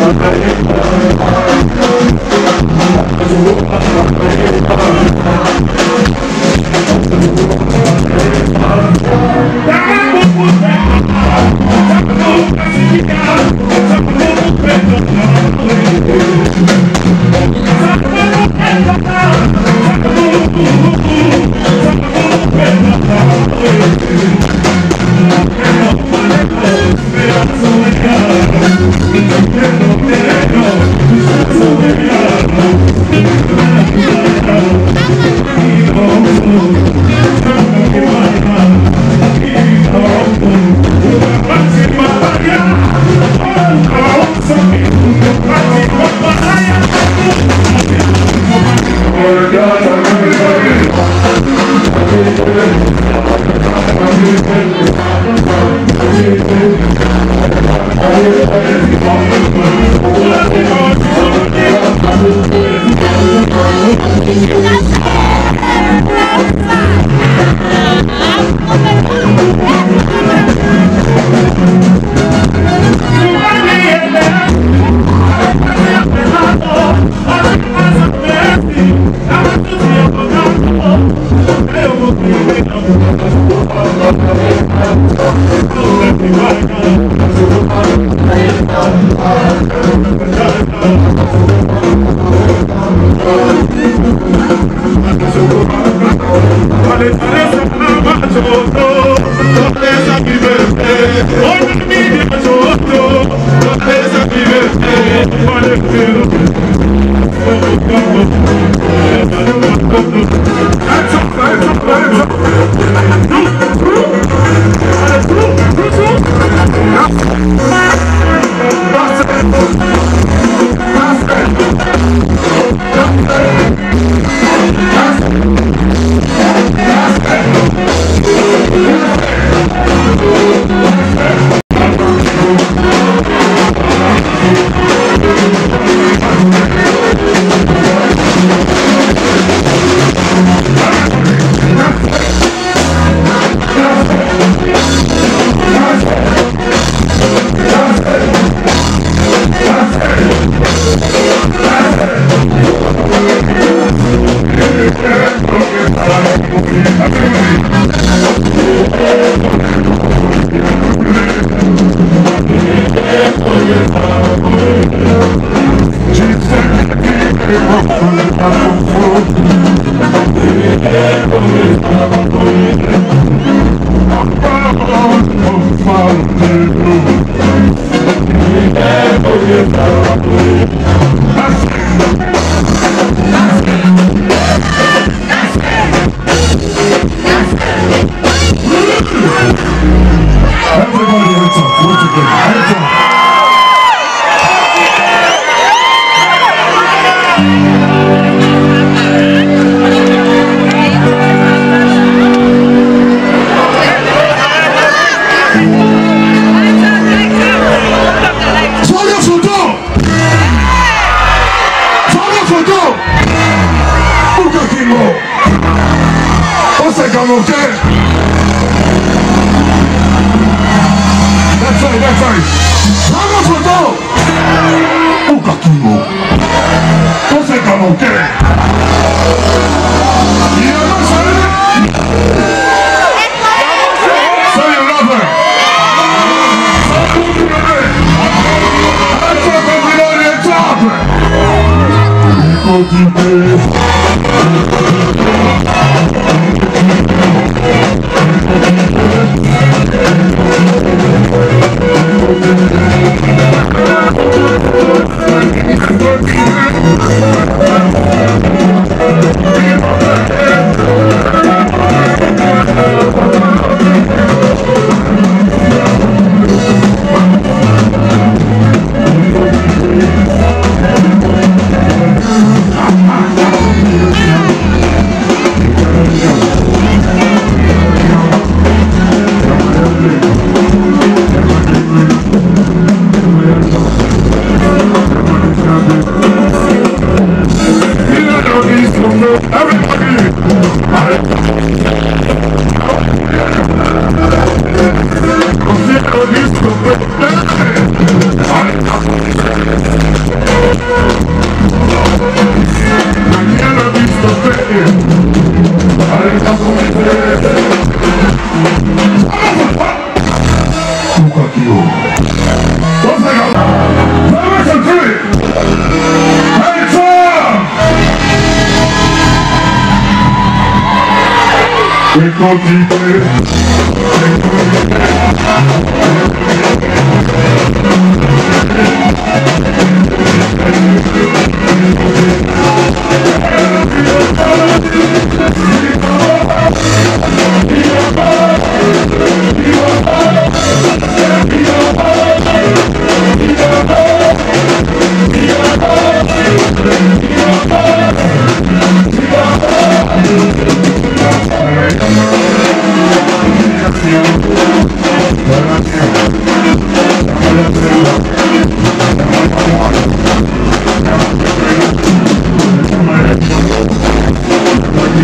Thank you.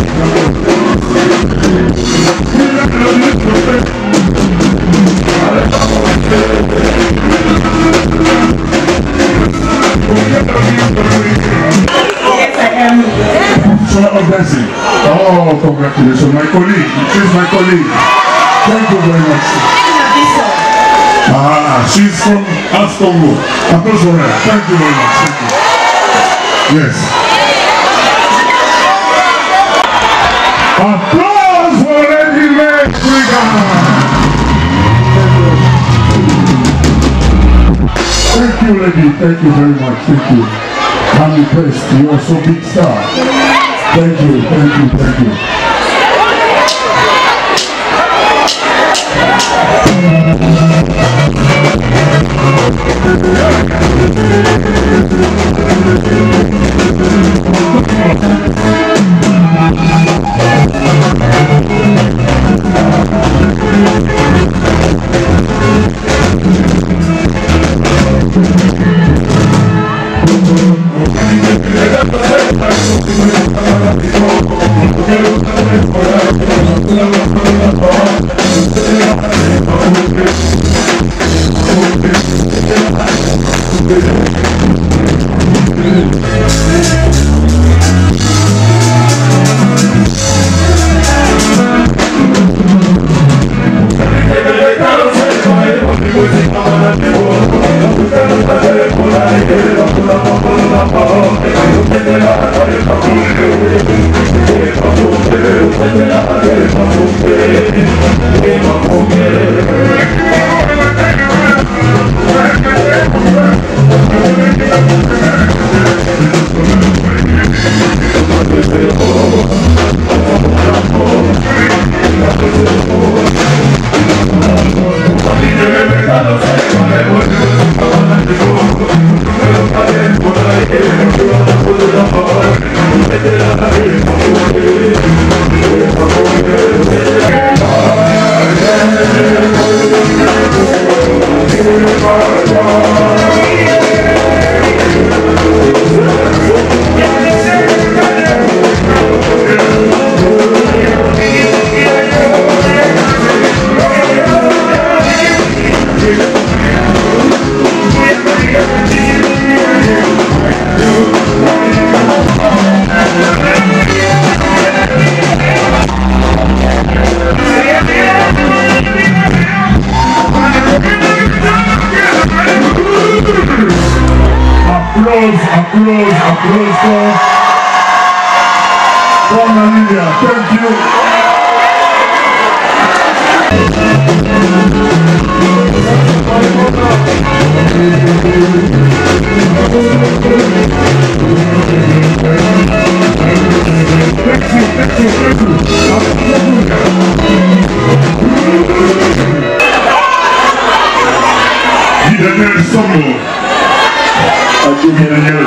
Dancing. Oh, congratulations, my colleague. She's my colleague. Thank you very much. Ah, she's from As Congo. Applause for her. Thank you very much. Thank you. Yes. Applause for Lady Mexica. Thank you, lady. Thank you very much. Thank you. I'm impressed. You are so big star. Thank you, thank you, thank you. Applause, applause, applause for for Namibia. Thank you. Daniel Sombo. Aquí Daniel.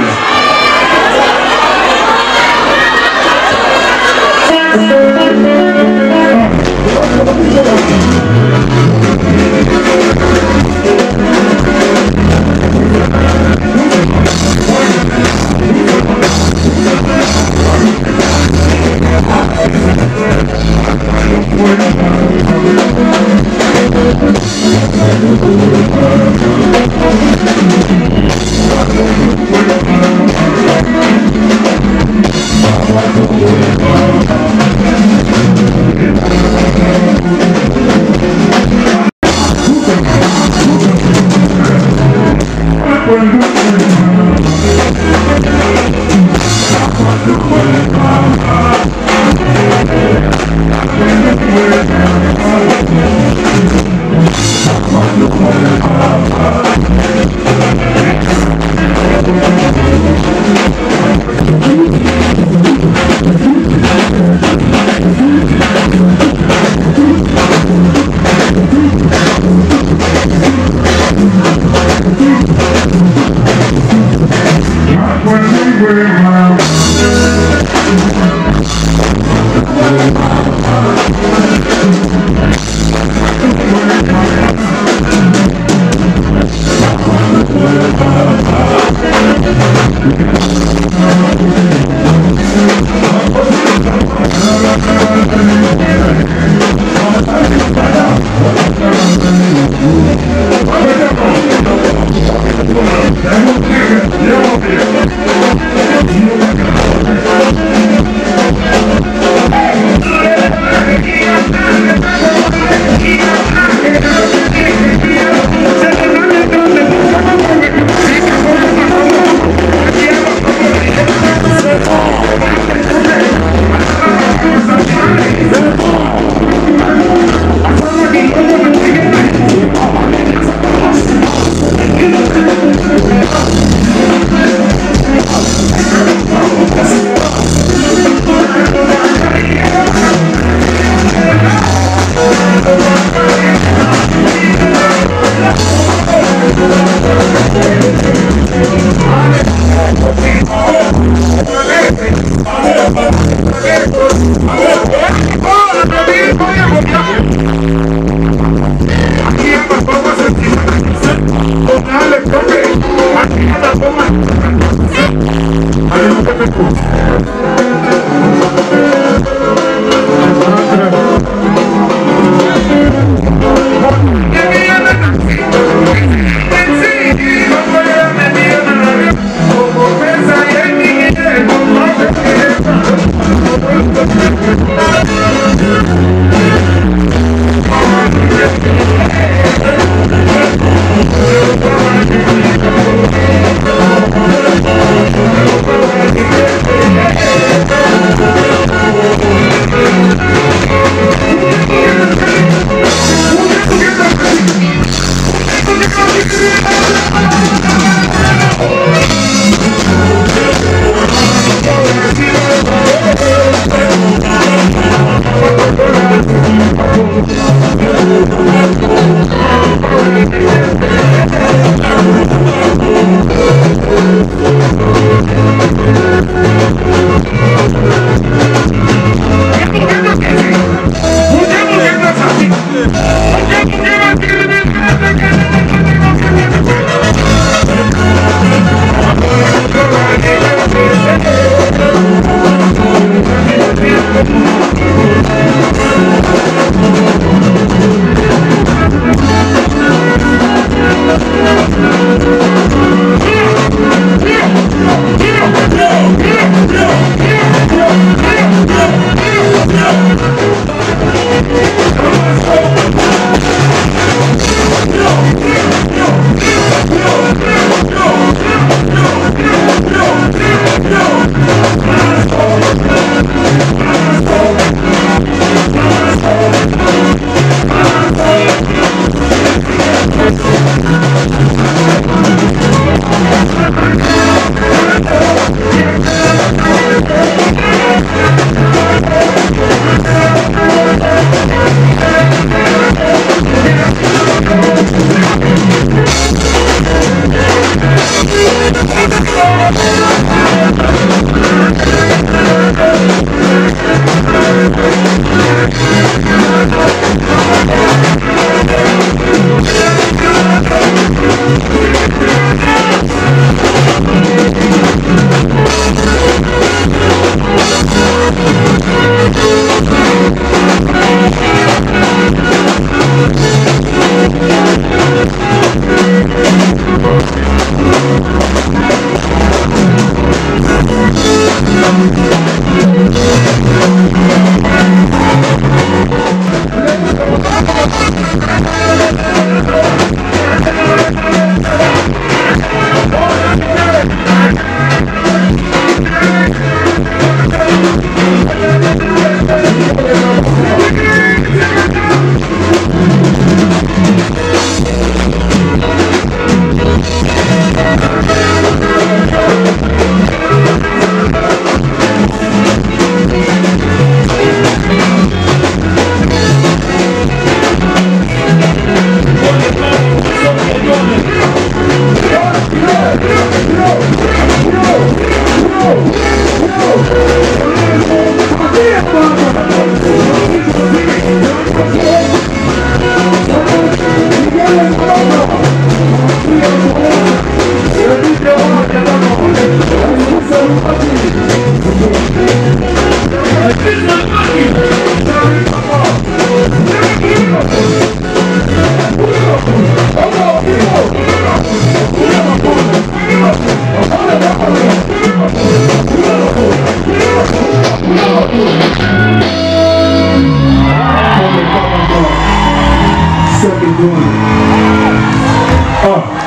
This is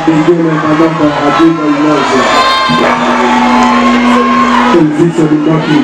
Miguel Madame Radio Balmoise. Elvis Alimaki.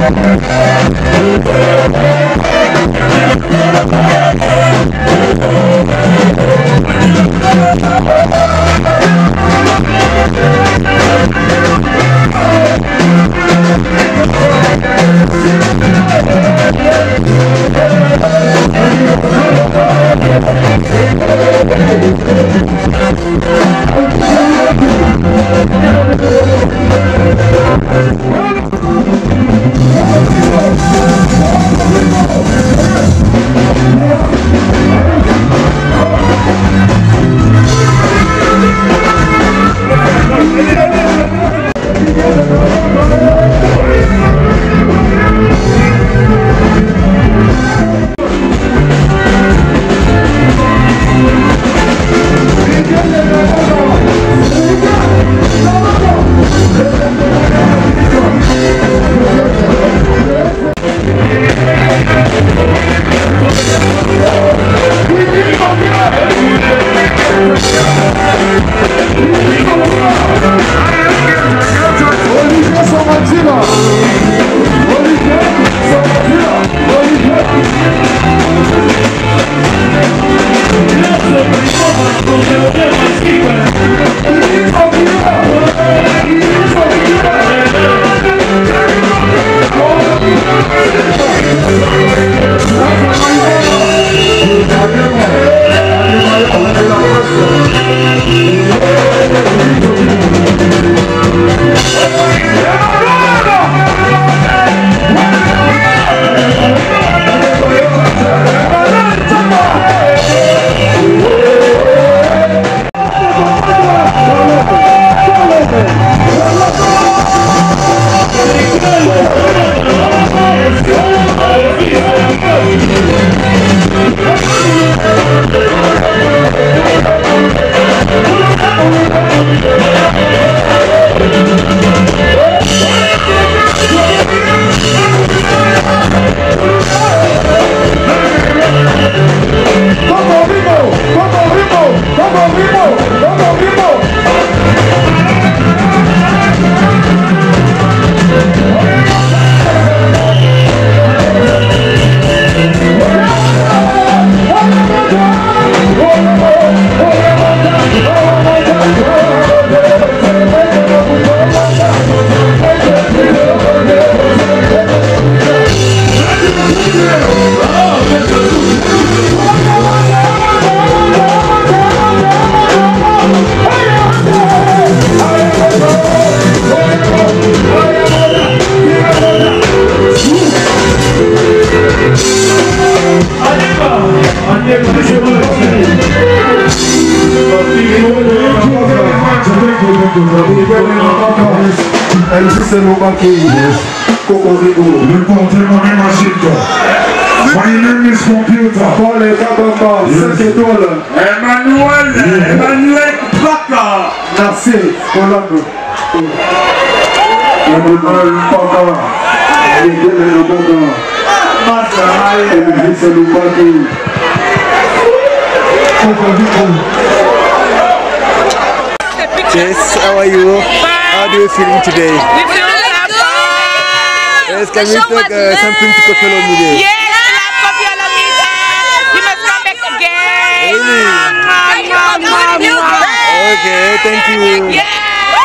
My name is computer. Emmanuel, Emmanuel Plaka. Merci, Colombo. Emmanuel Plaka. Emmanuel Plaka. Yes, how are you? How do you feeling today? We feel Yes, can you take uh, something to Kofi Olomide? Yes, I love Kofi Olomide. You must come back again. Really? Okay, thank you. Yeah.